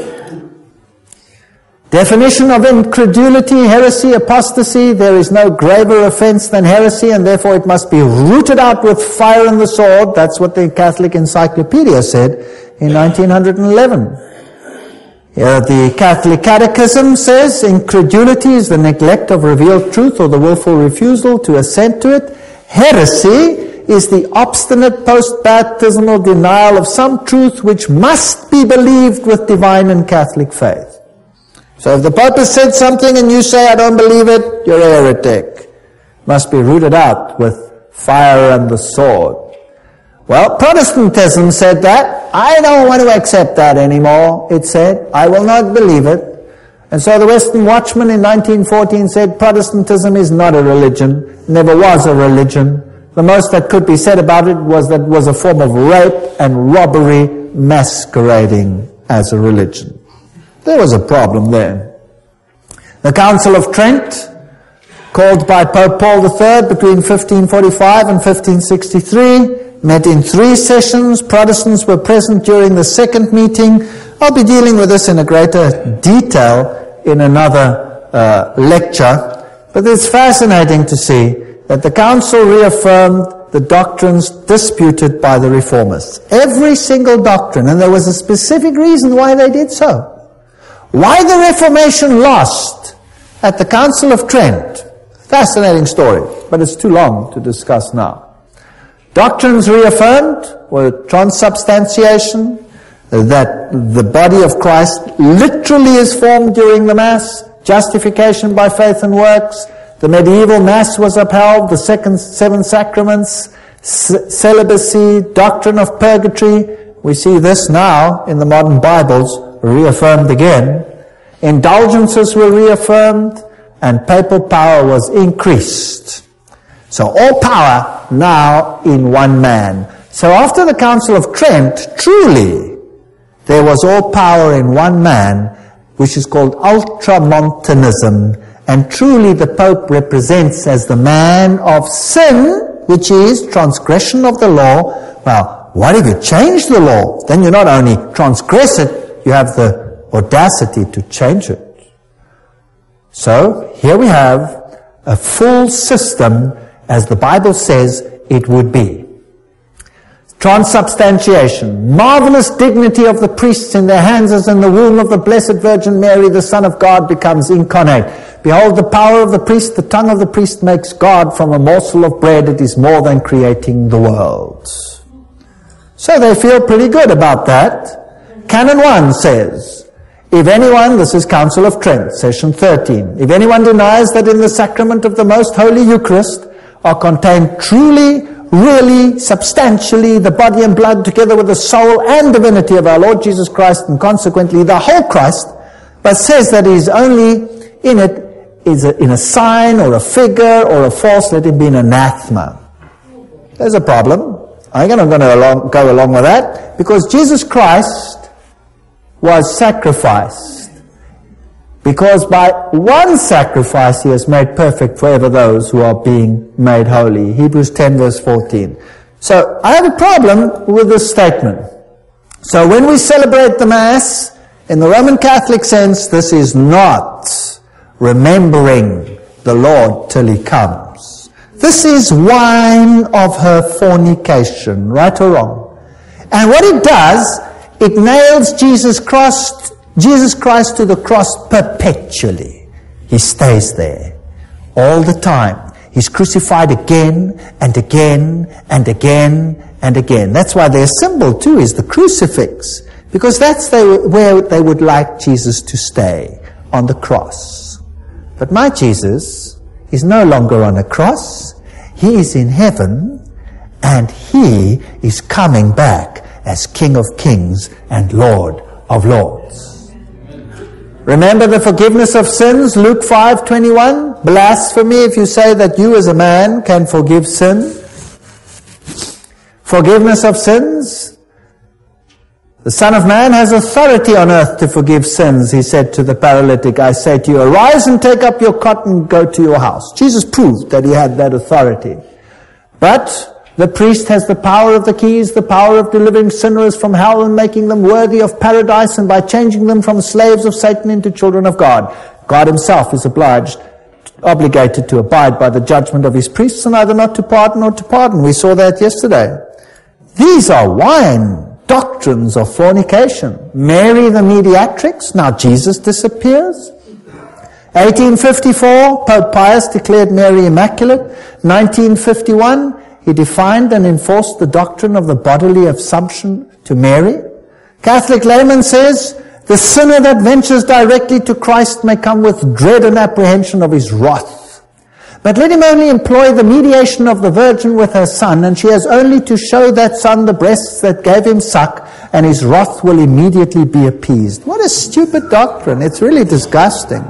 Definition of incredulity, heresy, apostasy. There is no graver offense than heresy, and therefore it must be rooted out with fire and the sword. That's what the Catholic Encyclopedia said in nineteen eleven. Here the Catholic Catechism says, incredulity is the neglect of revealed truth or the willful refusal to assent to it. Heresy is the obstinate post-baptismal denial of some truth which must be believed with divine and Catholic faith. So if the Pope has said something and you say, I don't believe it, you're a heretic. Must be rooted out with fire and the sword. Well, Protestantism said that. I don't want to accept that anymore, it said. I will not believe it. And so the Western Watchman in nineteen fourteen said, Protestantism is not a religion, never was a religion. The most that could be said about it was that it was a form of rape and robbery masquerading as a religion. There was a problem there. The Council of Trent, called by Pope Paul the Third between fifteen forty-five and fifteen sixty-three, met in three sessions. Protestants were present during the second meeting. I'll be dealing with this in a greater detail in another uh, lecture. But it's fascinating to see that the Council reaffirmed the doctrines disputed by the Reformists. Every single doctrine, and there was a specific reason why they did so. Why the Reformation lost at the Council of Trent. Fascinating story, but it's too long to discuss now. Doctrines reaffirmed were transubstantiation, that the body of Christ literally is formed during the Mass, justification by faith and works. The medieval Mass was upheld, the second seven sacraments, c- celibacy, doctrine of purgatory. We see this now in the modern Bibles reaffirmed again. Indulgences were reaffirmed, and papal power was increased. So all power now in one man. So after the Council of Trent, truly, there was all power in one man, which is called Ultramontanism, and truly the Pope represents as the man of sin, which is transgression of the law. Well, what if you change the law? Then you not only transgress it, you have the audacity to change it. So, here we have a full system as the Bible says it would be. Transubstantiation, marvelous dignity of the priests in their hands as in the womb of the Blessed Virgin Mary, the Son of God becomes incarnate. Behold, the power of the priest, the tongue of the priest makes God from a morsel of bread. It is more than creating the world. So they feel pretty good about that. Canon one says, if anyone, this is Council of Trent, session thirteen, if anyone denies that in the sacrament of the Most Holy Eucharist are contained truly, really, substantially, the body and blood together with the soul and divinity of our Lord Jesus Christ, and consequently the whole Christ, but says that he is only in it is a, in a sign or a figure or a false, let him be an anathema. There's a problem. I'm not going to along, go along with that, because Jesus Christ was sacrificed. Because by one sacrifice he has made perfect forever those who are being made holy. Hebrews ten verse fourteen. So I have a problem with this statement. So when we celebrate the Mass, in the Roman Catholic sense, this is not remembering the Lord till he comes. This is wine of her fornication, right or wrong. And what it does, it nails Jesus Christ, Jesus Christ to the cross perpetually. He stays there all the time. He's crucified again and again and again and again. That's why their symbol too is the crucifix, because that's they, where they would like Jesus to stay, on the cross. But my Jesus is no longer on a cross. He is in heaven, and he is coming back as King of Kings and Lord of Lords. Remember the forgiveness of sins, Luke five twenty-one. Blasphemy if you say that you as a man can forgive sin. Forgiveness of sins. The Son of Man has authority on earth to forgive sins, he said to the paralytic. I say to you, arise and take up your cot and go to your house. Jesus proved that he had that authority. But the priest has the power of the keys, the power of delivering sinners from hell and making them worthy of paradise, and by changing them from slaves of Satan into children of God. God himself is obliged, obligated to abide by the judgment of his priests, and either not to pardon or to pardon. We saw that yesterday. These are wine doctrines of fornication. Mary the mediatrix, now Jesus disappears. eighteen fifty-four, Pope Pius declared Mary immaculate. nineteen fifty-one, he defined and enforced the doctrine of the bodily assumption to Mary. Catholic layman says, the sinner that ventures directly to Christ may come with dread and apprehension of his wrath. But let him only employ the mediation of the Virgin with her Son, and she has only to show that Son the breasts that gave him suck, and his wrath will immediately be appeased. What a stupid doctrine. It's really disgusting.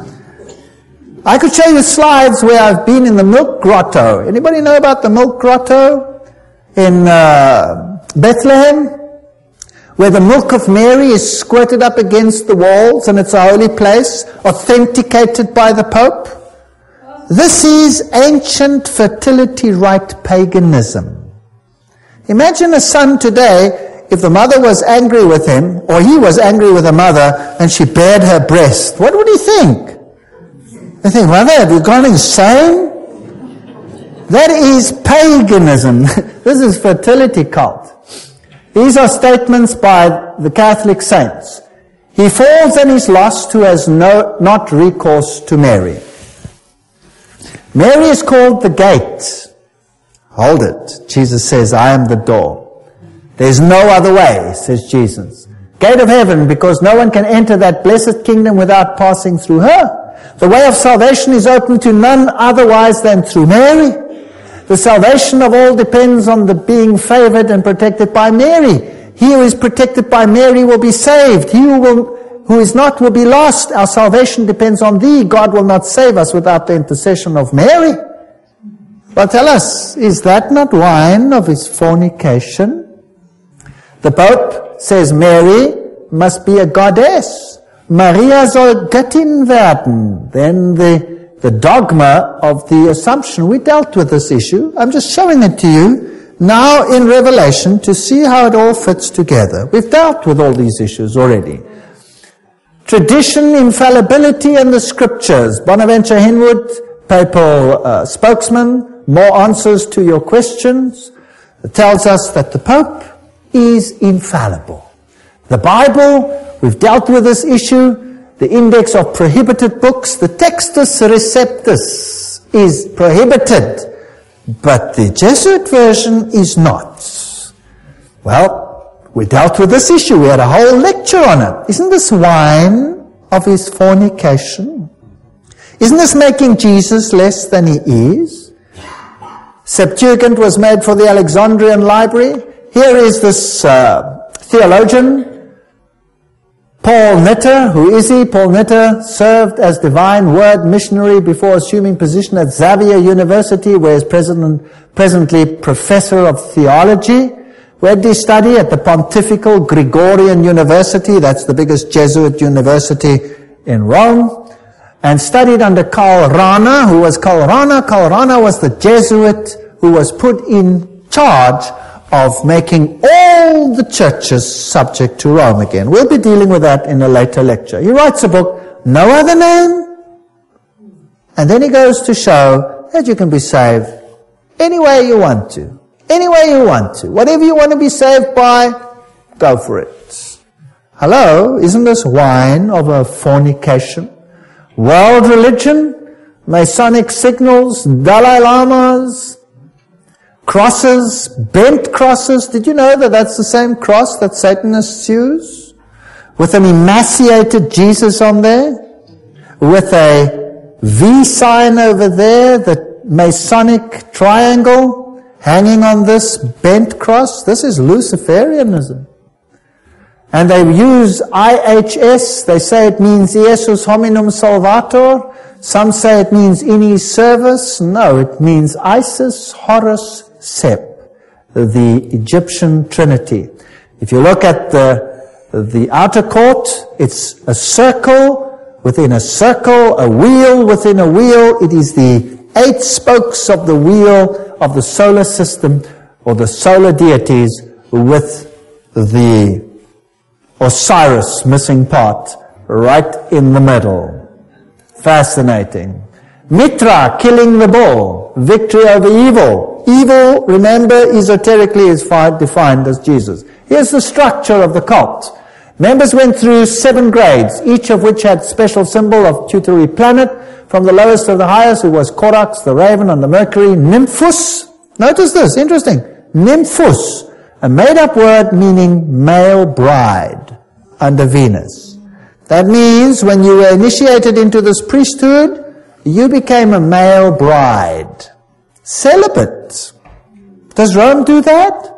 I could show you slides where I've been in the milk grotto. Anybody know about the milk grotto in uh, Bethlehem? Where the milk of Mary is squirted up against the walls, and it's a holy place, authenticated by the Pope. This is ancient fertility rite paganism. Imagine a son today, if the mother was angry with him, or he was angry with the mother, and she bared her breast. What would he think? They think, mother, have you gone insane? That is paganism. This is fertility cult. These are statements by the Catholic saints. He falls and is lost who has no, not recourse to Mary. Mary is called the gate. Hold it. Jesus says, I am the door. There's no other way, says Jesus. Gate of heaven, because no one can enter that blessed kingdom without passing through her. The way of salvation is open to none otherwise than through Mary. The salvation of all depends on the being favored and protected by Mary. He who is protected by Mary will be saved. He who, will, who is not will be lost. Our salvation depends on thee. God will not save us without the intercession of Mary. But tell us, is that not wine of his fornication? The Pope says Mary must be a goddess. Maria soll Göttin werden. Then the, the dogma of the Assumption, we dealt with this issue. I'm just showing it to you now in Revelation to see how it all fits together. We've dealt with all these issues already. Tradition, infallibility, and the Scriptures. Bonaventure Henwood, papal uh, spokesman, more answers to your questions. It tells us that the Pope is infallible. The Bible, we've dealt with this issue. The index of prohibited books, the Textus Receptus is prohibited. But the Jesuit version is not. Well, we dealt with this issue. We had a whole lecture on it. Isn't this wine of his fornication? Isn't this making Jesus less than he is? Septuagint was made for the Alexandrian library. Here is this uh, theologian, Paul Nitter. Who is he? Paul Nitter served as Divine Word missionary before assuming position at Xavier University, where he is president, presently professor of theology. Where did he study? At the Pontifical Gregorian University. That's the biggest Jesuit university in Rome. And studied under Karl Rahner. Who was Karl Rahner? Karl Rahner was the Jesuit who was put in charge of making all the churches subject to Rome again. We'll be dealing with that in a later lecture. He writes a book, No Other Name, and then he goes to show that you can be saved any way you want to. Any way you want to. Whatever you want to be saved by, go for it. Hello, isn't this wine of a fornication? World religion, Masonic signals, Dalai Lamas, crosses, bent crosses. Did you know that that's the same cross that Satanists use? With an emaciated Jesus on there? With a V sign over there, the Masonic triangle hanging on this bent cross? This is Luciferianism. And they use I H S. They say it means Iesus Hominum Salvator. Some say it means in his service. No, it means Isis, Horus, Sep, the Egyptian Trinity. If you look at the, the outer court, it's a circle within a circle, a wheel within a wheel. It is the eight spokes of the wheel of the solar system, or the solar deities, with the Osiris missing part right in the middle. Fascinating. Mitra, killing the bull, victory over evil. Evil, remember, esoterically is defined as Jesus. Here's the structure of the cult. Members went through seven grades, each of which had special symbol of tutelary planet, from the lowest to the highest, who was Corax, the raven, and the Mercury. Nymphus, notice this, interesting. Nymphus, a made-up word meaning male bride under Venus. That means when you were initiated into this priesthood, you became a male bride. Celibate. Does Rome do that?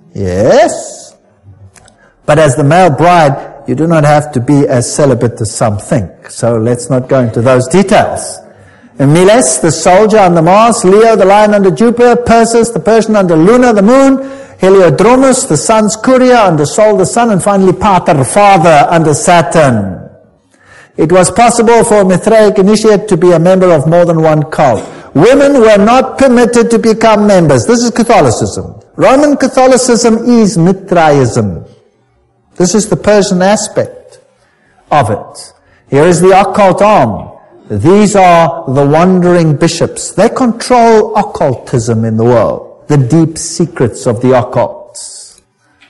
Yes. But as the male bride, you do not have to be as celibate as some think. So let's not go into those details. And Miles, the soldier under Mars, Leo, the lion under Jupiter, Perseus, the Persian under Luna, the moon, Heliodromus, the sun's courier under Sol, the sun, and finally Pater, father, under Saturn. It was possible for a Mithraic initiate to be a member of more than one cult. Women were not permitted to become members. This is Catholicism. Roman Catholicism is Mithraism. This is the Persian aspect of it. Here is the occult arm. These are the wandering bishops. They control occultism in the world, the deep secrets of the occult.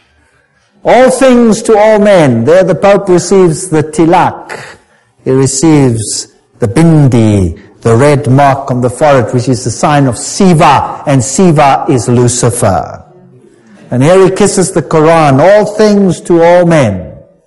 All things to all men. There the Pope receives the tilak. He receives the bindi, the red mark on the forehead, which is the sign of Siva, and Siva is Lucifer. And here he kisses the Quran, all things to all men.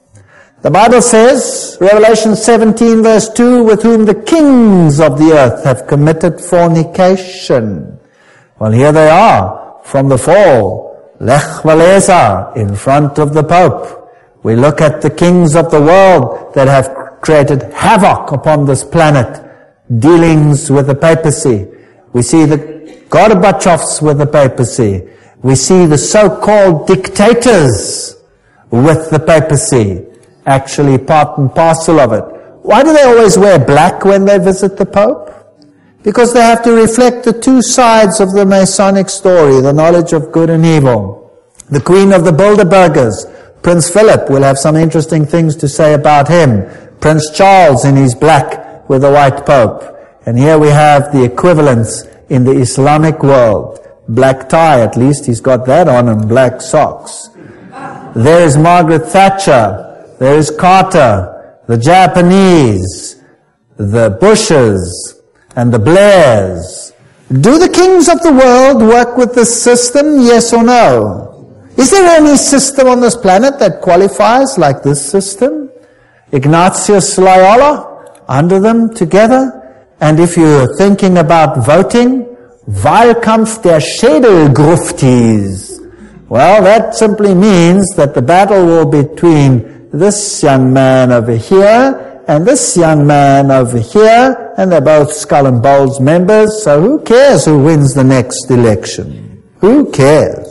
The Bible says, Revelation seventeen verse two, with whom the kings of the earth have committed fornication. Well, here they are from the fall. Lech Walesa in front of the Pope. We look at the kings of the world that have created havoc upon this planet, dealings with the papacy. We see the Gorbachevs with the papacy. We see the so-called dictators with the papacy, actually part and parcel of it. Why do they always wear black when they visit the Pope? Because they have to reflect the two sides of the Masonic story, the knowledge of good and evil. The Queen of the Bilderbergers, Prince Philip, will have some interesting things to say about him. Prince Charles in his black with the white Pope. And here we have the equivalents in the Islamic world. Black tie, at least he's got that on, and black socks. There is Margaret Thatcher. There is Carter, the Japanese, the Bushes, and the Blairs. Do the kings of the world work with this system, yes or no? Is there any system on this planet that qualifies like this system? Ignatius Loyola, under them together. And if you're thinking about voting, Wahlkampf der Schädelgruftis. Well, that simply means that the battle will be between this young man over here and this young man over here, and they're both Skull and Bones members, so who cares who wins the next election? Who cares?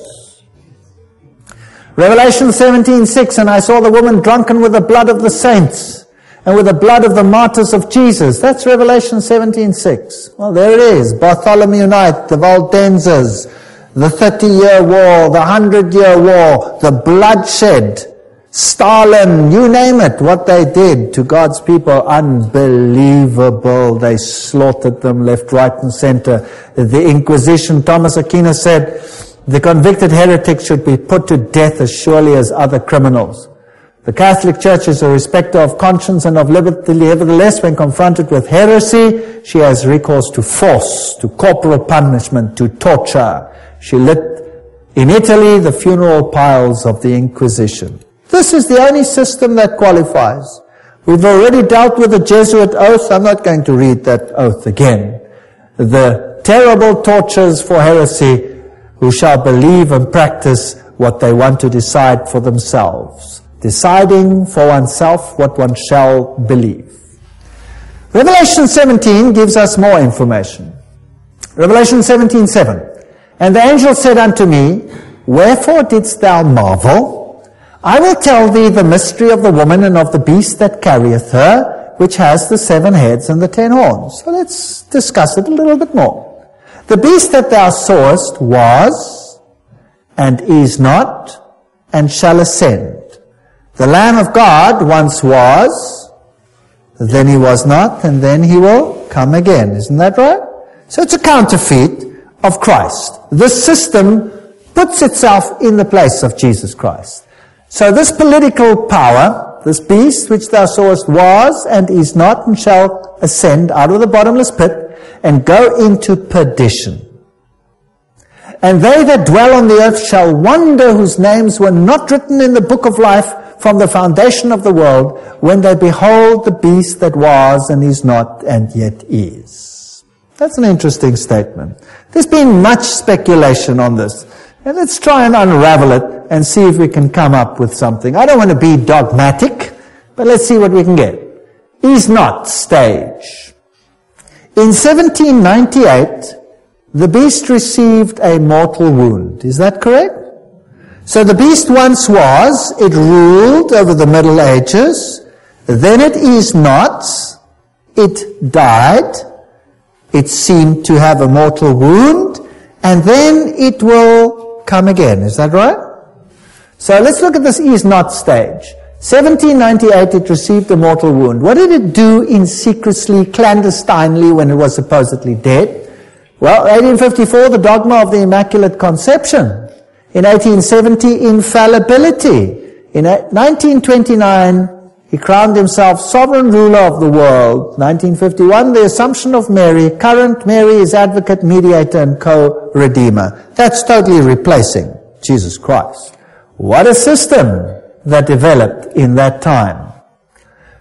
Revelation seventeen six, and I saw the woman drunken with the blood of the saints and with the blood of the martyrs of Jesus. That's Revelation seventeen six. Well, there it is. Bartholomew Night, the Valdenzers, the thirty-year war, the hundred-year war, the bloodshed, Stalin, you name it, what they did to God's people, unbelievable. They slaughtered them left, right, and center. The Inquisition, Thomas Aquinas said, the convicted heretics should be put to death as surely as other criminals. The Catholic Church is a respecter of conscience and of liberty. Nevertheless, when confronted with heresy, she has recourse to force, to corporal punishment, to torture. She lit, in Italy, the funeral piles of the Inquisition. This is the only system that qualifies. We've already dealt with the Jesuit oath. I'm not going to read that oath again. The terrible tortures for heresy, who shall believe and practice what they want to decide for themselves. Deciding for oneself what one shall believe. Revelation seventeen gives us more information. Revelation seventeen seven. And the angel said unto me, wherefore didst thou marvel? I will tell thee the mystery of the woman and of the beast that carrieth her, which has the seven heads and the ten horns. So let's discuss it a little bit more. The beast that thou sawest was, and is not, and shall ascend. The Lamb of God once was, then he was not, and then he will come again. Isn't that right? So it's a counterfeit of Christ. This system puts itself in the place of Jesus Christ. So this political power, this beast which thou sawest was, and is not, and shall ascend out of the bottomless pit, and go into perdition. And they that dwell on the earth shall wonder whose names were not written in the book of life from the foundation of the world, when they behold the beast that was and is not and yet is. That's an interesting statement. There's been much speculation on this. And let's try and unravel it and see if we can come up with something. I don't want to be dogmatic, but let's see what we can get. Is not stage. In seventeen ninety-eight, the beast received a mortal wound. Is that correct? So the beast once was, it ruled over the Middle Ages, then it is not, it died, it seemed to have a mortal wound, and then it will come again. Is that right? So let's look at this is not stage. seventeen ninety-eight, it received a mortal wound. What did it do in secrecy, clandestinely, when it was supposedly dead? Well, eighteen fifty-four, the dogma of the Immaculate Conception. In eighteen seventy, infallibility. In nineteen twenty-nine, he crowned himself sovereign ruler of the world. nineteen fifty-one, the Assumption of Mary. Current Mary is advocate, mediator, and co-redeemer. That's totally replacing Jesus Christ. What a system that developed in that time.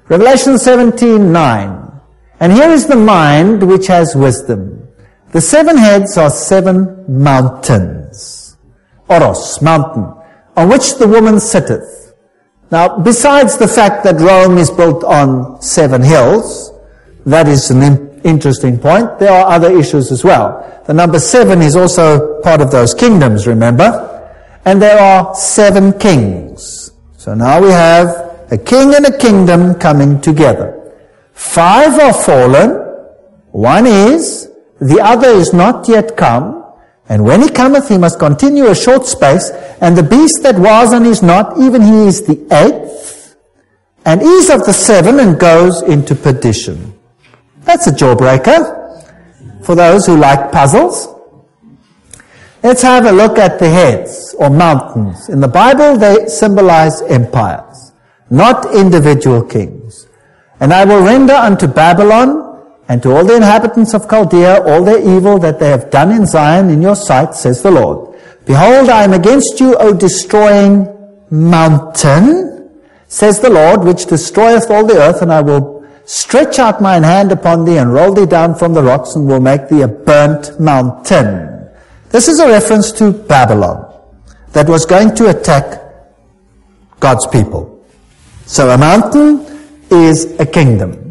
Revelation seventeen nine. And here is the mind which has wisdom. The seven heads are seven mountains. Oros, mountain, on which the woman sitteth. Now, besides the fact that Rome is built on seven hills, that is an in- interesting point, there are other issues as well. The number seven is also part of those kingdoms, remember? And there are seven kings. So now we have a king and a kingdom coming together. Five are fallen, one is, the other is not yet come, and when he cometh he must continue a short space, and the beast that was and is not, even he is the eighth, and is of the seven and goes into perdition. That's a jawbreaker for those who like puzzles. Let's have a look at the heads or mountains. In the Bible they symbolize empires, not individual kings. And I will render unto Babylon and to all the inhabitants of Chaldea all their evil that they have done in Zion in your sight, says the Lord. Behold, I am against you, O destroying mountain, says the Lord, which destroyeth all the earth, and I will stretch out mine hand upon thee and roll thee down from the rocks and will make thee a burnt mountain. This is a reference to Babylon that was going to attack God's people. So a mountain is a kingdom.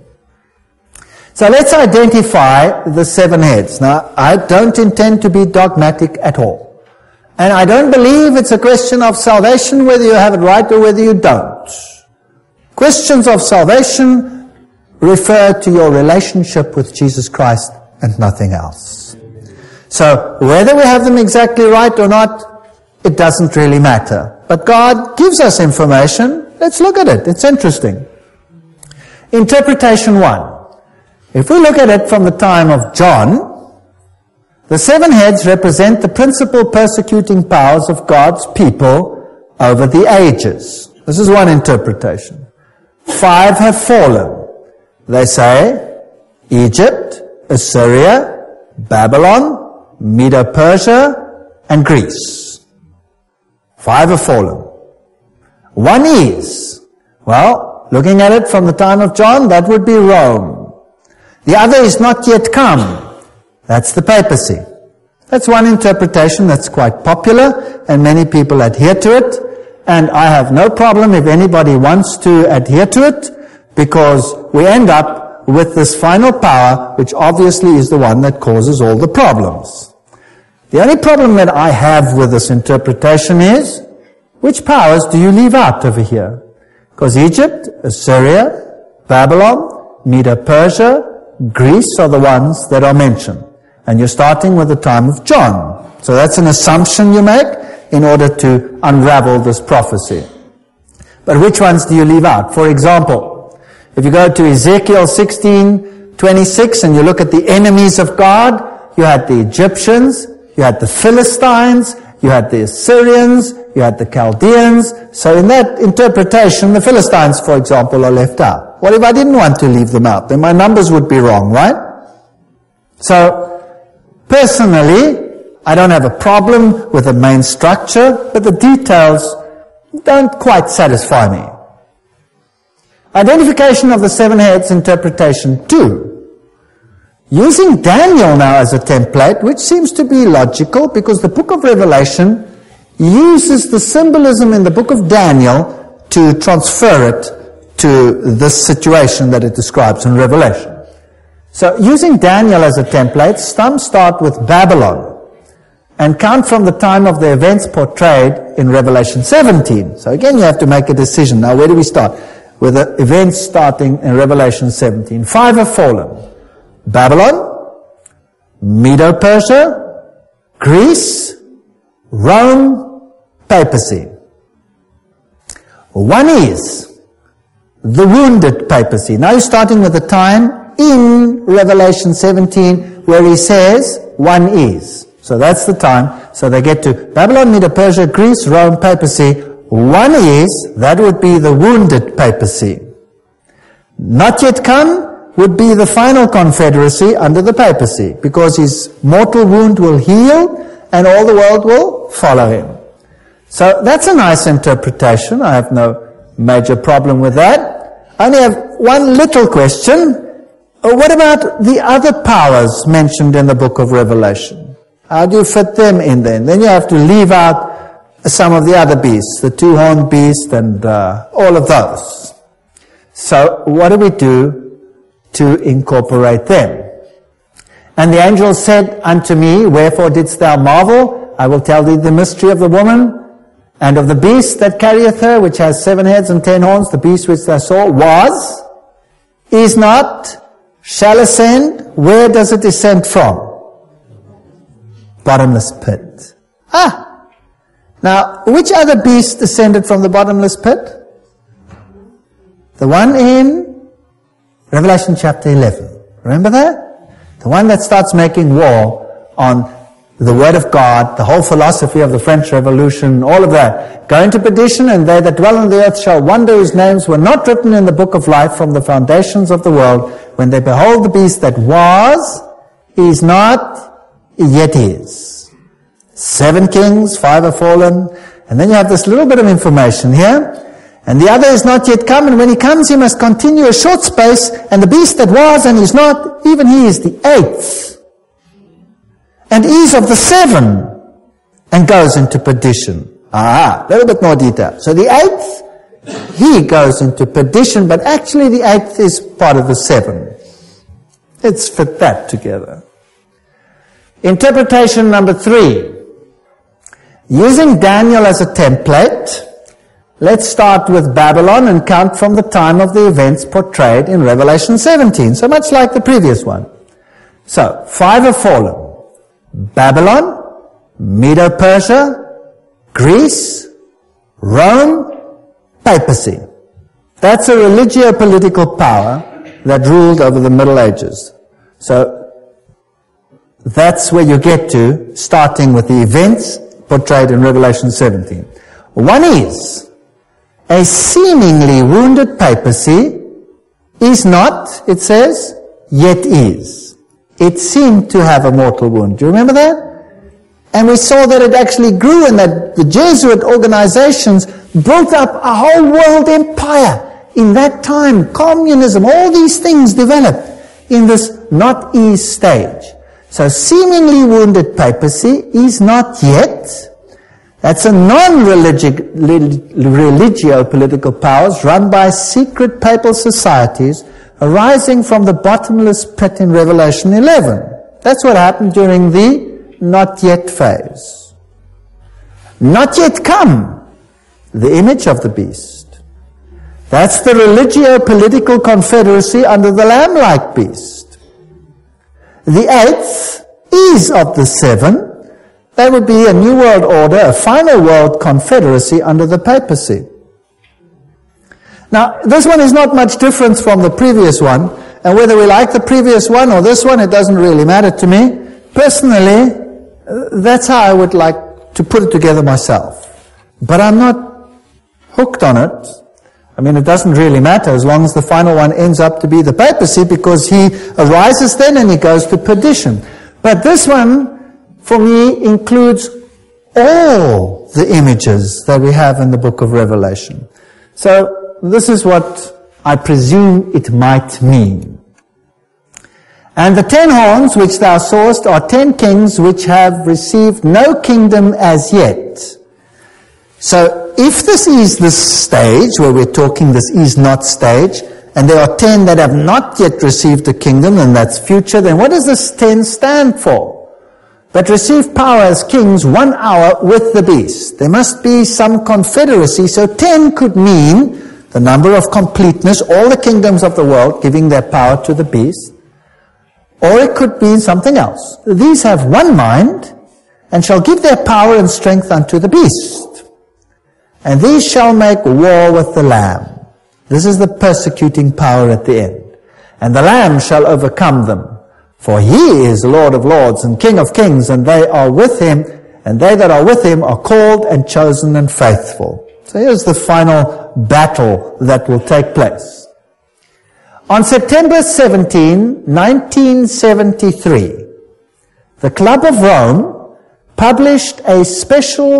So let's identify the seven heads. Now, I don't intend to be dogmatic at all. And I don't believe it's a question of salvation whether you have it right or whether you don't. Questions of salvation refer to your relationship with Jesus Christ and nothing else. So whether we have them exactly right or not, it doesn't really matter. But God gives us information. Let's look at it. It's interesting. Interpretation one. If we look at it from the time of John, the seven heads represent the principal persecuting powers of God's people over the ages. This is one interpretation. Five have fallen. They say Egypt, Assyria, Babylon, Medo-Persia, and Greece. Five have fallen. One is, well, looking at it from the time of John, that would be Rome. The other is not yet come. That's the papacy. That's one interpretation that's quite popular, and many people adhere to it. And I have no problem if anybody wants to adhere to it, because we end up with this final power, which obviously is the one that causes all the problems. The only problem that I have with this interpretation is, which powers do you leave out over here? Because Egypt, Assyria, Babylon, Medo-Persia, Greece are the ones that are mentioned. And you're starting with the time of John. So that's an assumption you make in order to unravel this prophecy. But which ones do you leave out? For example, if you go to Ezekiel sixteen twenty-six and you look at the enemies of God, you had the Egyptians, you had the Philistines, you had the Assyrians, you had the Chaldeans. So in that interpretation, the Philistines, for example, are left out. What if I didn't want to leave them out? Then my numbers would be wrong, right? So, personally, I don't have a problem with the main structure, but the details don't quite satisfy me. Identification of the seven heads, interpretation two. Using Daniel now as a template, which seems to be logical because the book of Revelation uses the symbolism in the book of Daniel to transfer it to this situation that it describes in Revelation. So using Daniel as a template, some start with Babylon and count from the time of the events portrayed in Revelation seventeen. So again, you have to make a decision. Now, where do we start? With the events starting in Revelation seventeen. Five have fallen. Babylon, Medo-Persia, Greece, Rome, papacy. One is the wounded papacy. Now you're starting with the time in Revelation seventeen where he says one is. So that's the time. So they get to Babylon, Medo-Persia, Greece, Rome, papacy. One is, that would be the wounded papacy. Not yet come would be the final confederacy under the papacy, because his mortal wound will heal and all the world will follow him. So that's a nice interpretation. I have no major problem with that. I only have one little question. Uh, what about the other powers mentioned in the book of Revelation? How do you fit them in then? Then you have to leave out some of the other beasts, the two-horned beast and uh, all of those. So what do we do to incorporate them? And the angel said unto me, wherefore didst thou marvel? I will tell thee the mystery of the woman and of the beast that carrieth her, which has seven heads and ten horns. The beast which thou saw was, is not, shall ascend. Where does it descend from? Bottomless pit. Ah! Now, which other beast descended from the bottomless pit? The one in Revelation chapter eleven. Remember that? The one that starts making war on the Word of God, the whole philosophy of the French Revolution, all of that. Go into perdition, and they that dwell on the earth shall wonder whose names were not written in the book of life from the foundations of the world, when they behold the beast that was, is not, yet is. Seven kings, five have fallen, and then you have this little bit of information here. And the other is not yet come, and when he comes, he must continue a short space, and the beast that was and is not, even he is the eighth. And is of the seven, and goes into perdition. Ah, a little bit more detail. So the eighth, he goes into perdition, but actually the eighth is part of the seven. Let's fit that together. Interpretation number three. Using Daniel as a template, let's start with Babylon and count from the time of the events portrayed in Revelation seventeen, so much like the previous one. So, five have fallen. Babylon, Medo-Persia, Greece, Rome, papacy. That's a religio-political power that ruled over the Middle Ages. So, that's where you get to, starting with the events portrayed in Revelation seventeen. One is, a seemingly wounded papacy is not, it says, yet is. It seemed to have a mortal wound. Do you remember that? And we saw that it actually grew and that the Jesuit organizations built up a whole world empire. In that time, communism, all these things developed in this not is stage. So seemingly wounded papacy is not yet. That's a non-religio-political powers run by secret papal societies arising from the bottomless pit in Revelation eleven. That's what happened during the not yet phase. Not yet come, the image of the beast. That's the religio-political confederacy under the lamb-like beast. The eighth is of the seven. That would be a new world order, a final world confederacy under the papacy. Now, this one is not much different from the previous one, and whether we like the previous one or this one, it doesn't really matter to me. Personally, that's how I would like to put it together myself. But I'm not hooked on it. I mean, it doesn't really matter as long as the final one ends up to be the papacy, because he arises then and he goes to perdition. But this one, for me, includes all the images that we have in the book of Revelation. So, this is what I presume it might mean. And the ten horns which thou sawest are ten kings which have received no kingdom as yet. So if this is the stage where we're talking this is not stage, and there are ten that have not yet received a kingdom, and that's future, then what does this ten stand for? But receive power as kings one hour with the beast. There must be some confederacy, so ten could mean the number of completeness, all the kingdoms of the world giving their power to the beast. Or it could mean something else. These have one mind, and shall give their power and strength unto the beast. And these shall make war with the Lamb. This is the persecuting power at the end. And the Lamb shall overcome them. For he is Lord of lords and King of kings, and they are with him, and they that are with him are called and chosen and faithful. So here's the final battle that will take place. On September seventeenth, nineteen seventy-three, the Club of Rome published a special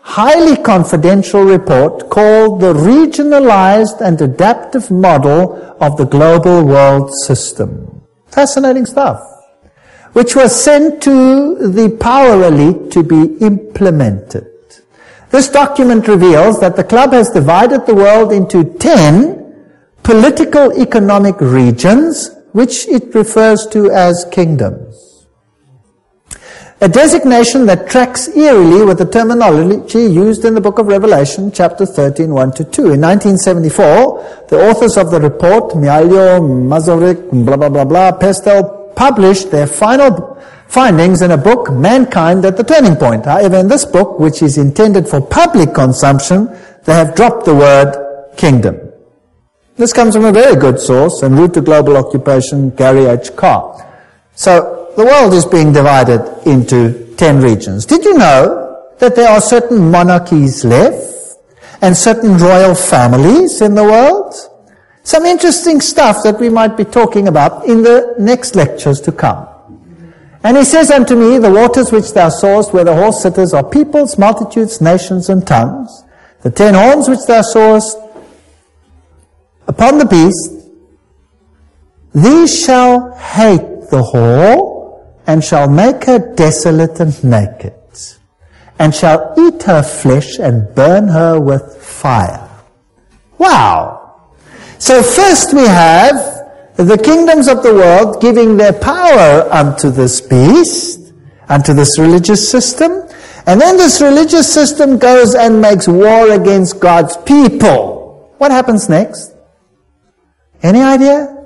highly confidential report called the Regionalized and Adaptive Model of the Global World System. Fascinating stuff. Which was sent to the power elite to be implemented. This document reveals that the club has divided the world into ten political economic regions, which it refers to as kingdoms. A designation that tracks eerily with the terminology used in the book of Revelation, chapter thirteen, one to two. In nineteen seventy-four, the authors of the report, Mihailo Mazovic, blah, blah, blah, blah, Pestel, published their final findings in a book, Mankind at the Turning Point. However, in this book, which is intended for public consumption, they have dropped the word kingdom. This comes from a very good source, En Route to Global Occupation, Gary H. Carr. So, the world is being divided into ten regions. Did you know that there are certain monarchies left and certain royal families in the world? Some interesting stuff that we might be talking about in the next lectures to come. And he says unto me, the waters which thou sawest where the horse sitters are peoples, multitudes, nations, and tongues. The ten horns which thou sawest upon the beast, these shall hate the whore, and shall make her desolate and naked, and shall eat her flesh and burn her with fire. Wow! So first we have the kingdoms of the world giving their power unto this beast, unto this religious system, and then this religious system goes and makes war against God's people. What happens next? Any idea?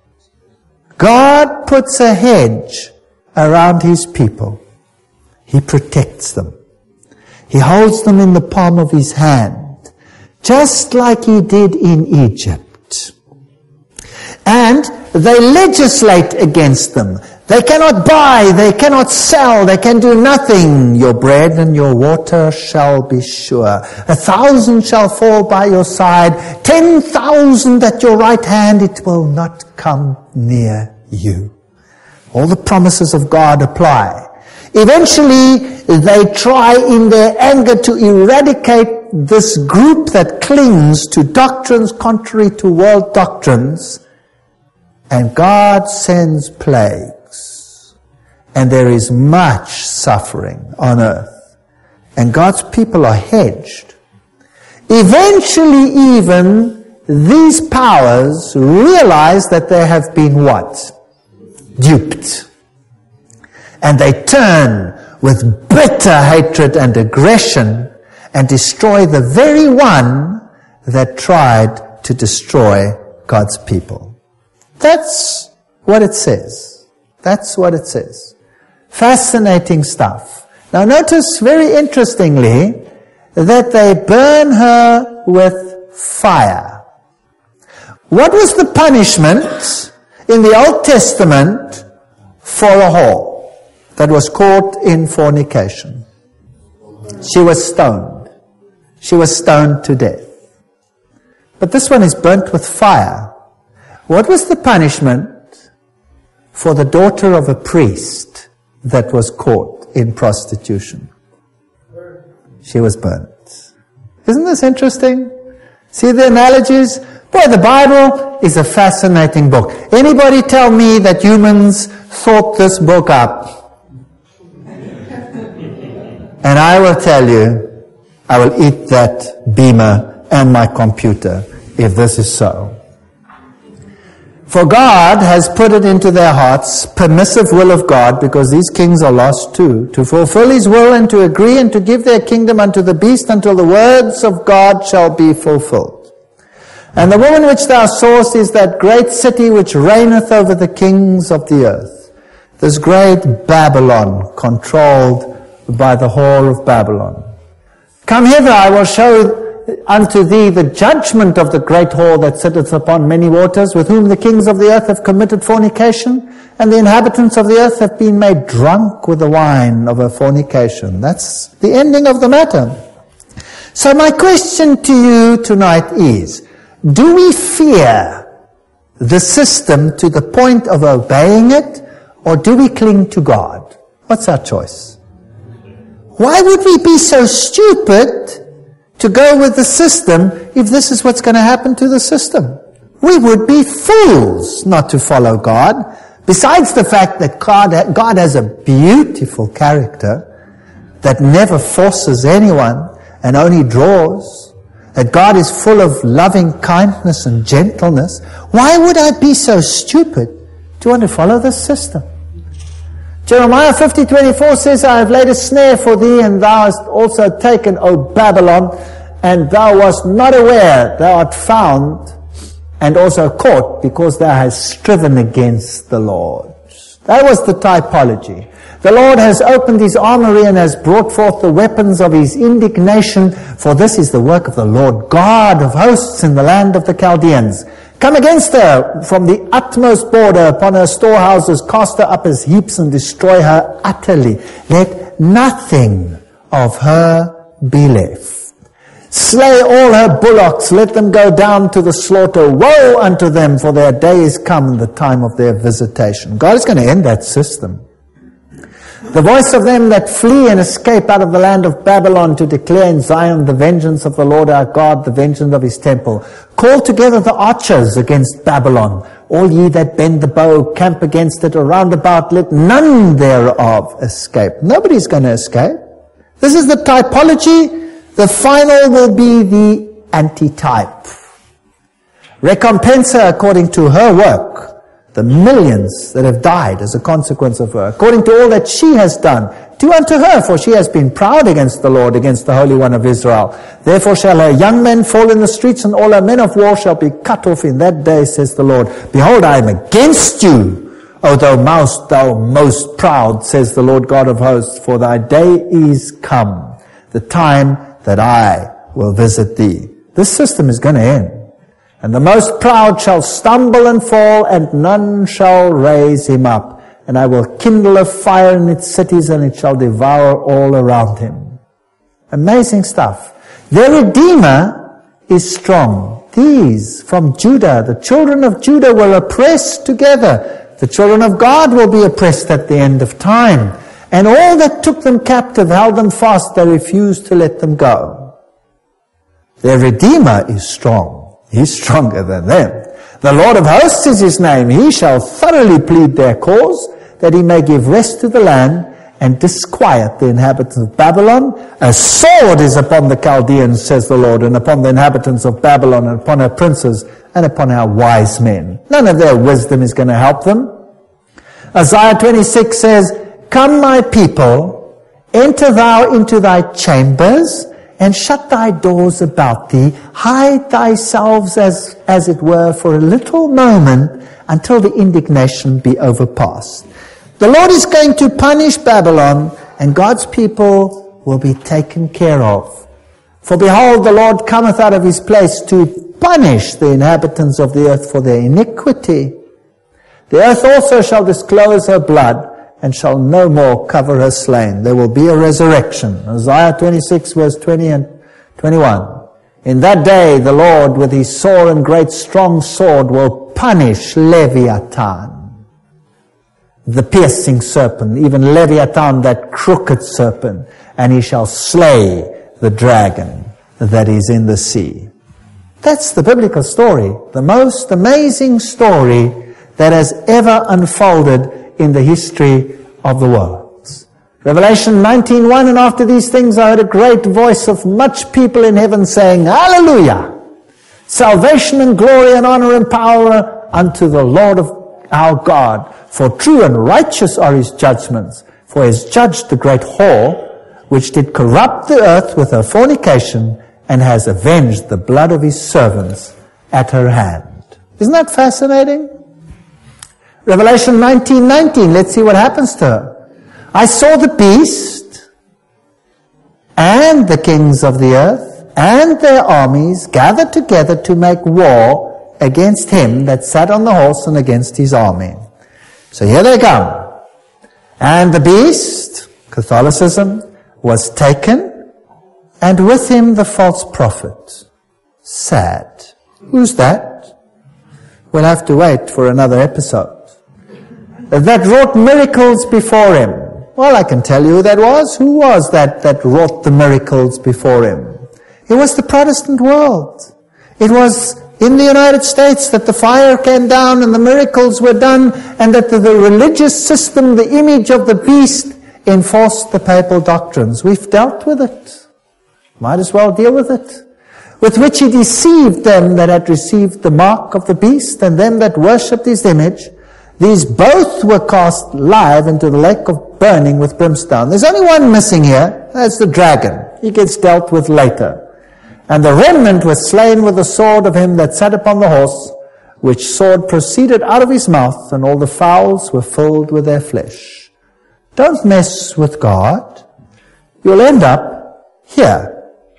God puts a hedge around His people. He protects them. He holds them in the palm of His hand, just like He did in Egypt. And they legislate against them. They cannot buy, they cannot sell, they can do nothing. Your bread and your water shall be sure. A thousand shall fall by your side, ten thousand at your right hand, it will not come near you. All the promises of God apply. Eventually, they try in their anger to eradicate this group that clings to doctrines contrary to world doctrines. And God sends plagues. And there is much suffering on earth. And God's people are hedged. Eventually even, these powers realize that they have been what? Duped. And they turn with bitter hatred and aggression and destroy the very one that tried to destroy God's people. That's what it says. That's what it says. Fascinating stuff. Now notice very interestingly that they burn her with fire. What was the punishment in the Old Testament for a whore that was caught in fornication? She was stoned. She was stoned to death. But this one is burnt with fire. What was the punishment for the daughter of a priest that was caught in prostitution? She was burnt. Isn't this interesting? See the analogies? Boy, the Bible is a fascinating book. Anybody tell me that humans thought this book up? And I will tell you, I will eat that beamer and my computer if this is so. For God has put it into their hearts, permissive will of God, because these kings are lost too, to fulfill His will and to agree and to give their kingdom unto the beast until the words of God shall be fulfilled. And the woman which thou sawest is that great city which reigneth over the kings of the earth. This great Babylon, controlled by the whore of Babylon. Come hither, I will show unto thee the judgment of the great whore that sitteth upon many waters, with whom the kings of the earth have committed fornication, and the inhabitants of the earth have been made drunk with the wine of her fornication. That's the ending of the matter. So my question to you tonight is, do we fear the system to the point of obeying it, or do we cling to God? What's our choice? Why would we be so stupid to go with the system if this is what's going to happen to the system? We would be fools not to follow God. Besides the fact that God, God has a beautiful character that never forces anyone and only draws, that God is full of loving kindness and gentleness, why would I be so stupid to want to follow this system? Jeremiah fifty twenty-four says, I have laid a snare for thee, and thou hast also taken, O Babylon, and thou wast not aware, thou art found, and also caught, because thou hast striven against the Lord. That was the typology. The Lord has opened his armory and has brought forth the weapons of his indignation, for this is the work of the Lord God of hosts in the land of the Chaldeans. Come against her from the utmost border upon her storehouses, cast her up as heaps and destroy her utterly. Let nothing of her be left. Slay all her bullocks, let them go down to the slaughter. Woe unto them, for their day is come, the time of their visitation. God is going to end that system. The voice of them that flee and escape out of the land of Babylon, to declare in Zion the vengeance of the Lord our God, the vengeance of his temple. Call together the archers against Babylon. All ye that bend the bow, camp against it around about. Let none thereof escape. Nobody's going to escape. This is the typology. The final will be the antitype. Recompense her according to her work. The millions that have died as a consequence of her, according to all that she has done, do unto her, for she has been proud against the Lord, against the Holy One of Israel. Therefore shall her young men fall in the streets, and all her men of war shall be cut off in that day, says the Lord. Behold, I am against you, O thou most, thou most proud, says the Lord God of hosts, for thy day is come, the time that I will visit thee. This system is going to end. And the most proud shall stumble and fall, and none shall raise him up. And I will kindle a fire in its cities, and it shall devour all around him. Amazing stuff. Their Redeemer is strong. These from Judah, the children of Judah, were oppressed together. The children of God will be oppressed at the end of time. And all that took them captive held them fast. They refused to let them go. Their Redeemer is strong. He's stronger than them. The Lord of hosts is his name. He shall thoroughly plead their cause, that he may give rest to the land and disquiet the inhabitants of Babylon. A sword is upon the Chaldeans, says the Lord, and upon the inhabitants of Babylon, and upon her princes, and upon our wise men. None of their wisdom is going to help them. Isaiah twenty-six says, Come, my people, enter thou into thy chambers, and shut thy doors about thee, hide thyself as, as it were for a little moment, until the indignation be overpast. The Lord is going to punish Babylon, and God's people will be taken care of. For behold, the Lord cometh out of his place to punish the inhabitants of the earth for their iniquity. The earth also shall disclose her blood, and shall no more cover her slain. There will be a resurrection. Isaiah twenty-six verse twenty and twenty-one. In that day the Lord with his sore and great strong sword will punish Leviathan, the piercing serpent, even Leviathan, that crooked serpent, and he shall slay the dragon that is in the sea. That's the biblical story, the most amazing story that has ever unfolded in the history of the world. Revelation nineteen one, and after these things I heard a great voice of much people in heaven saying, Hallelujah! Salvation and glory and honor and power unto the Lord of our God. For true and righteous are his judgments. For he has judged the great whore, which did corrupt the earth with her fornication, and has avenged the blood of his servants at her hand. Isn't that fascinating? Revelation nineteen nineteen, let's see what happens to her. I saw the beast and the kings of the earth and their armies gathered together to make war against him that sat on the horse and against his army. So here they come. And the beast, Catholicism, was taken, and with him the false prophet. Sad. Who's that? We'll have to wait for another episode. That wrought miracles before him, Well, I can tell you who that was. Who was that that wrought the miracles before him? It was the Protestant world. It was in the United States that the fire came down and the miracles were done, and that the, the religious system, the image of the beast, enforced the papal doctrines. We've dealt with it. Might as well deal with it. With which he deceived them that had received the mark of the beast and them that worshipped his image. These both were cast live into the lake of burning with brimstone. There's only one missing here. That's the dragon. He gets dealt with later. And the remnant was slain with the sword of him that sat upon the horse, which sword proceeded out of his mouth, and all the fowls were filled with their flesh. Don't mess with God. You'll end up here.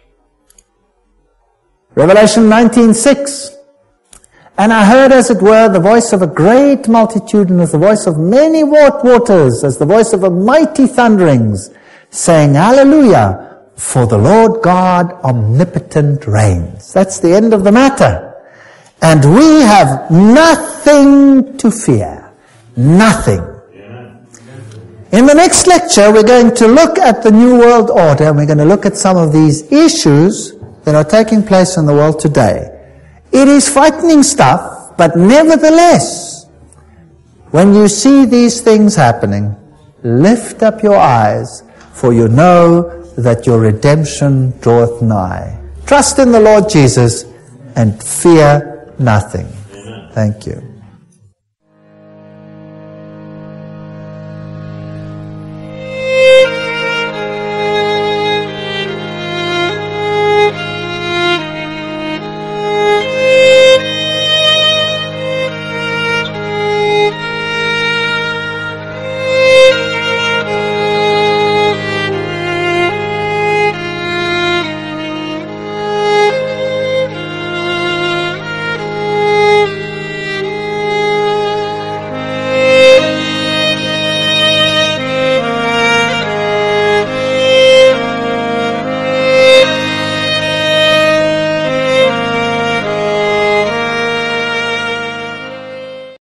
Revelation nineteen six. And I heard, as it were, the voice of a great multitude, and as the voice of many waters, as the voice of a mighty thunderings, saying, Hallelujah, for the Lord God omnipotent reigns. That's the end of the matter. And we have nothing to fear. Nothing. In the next lecture, we're going to look at the New World Order, and we're going to look at some of these issues that are taking place in the world today. It is frightening stuff, but nevertheless, when you see these things happening, lift up your eyes, for you know that your redemption draweth nigh. Trust in the Lord Jesus and fear nothing. Thank you.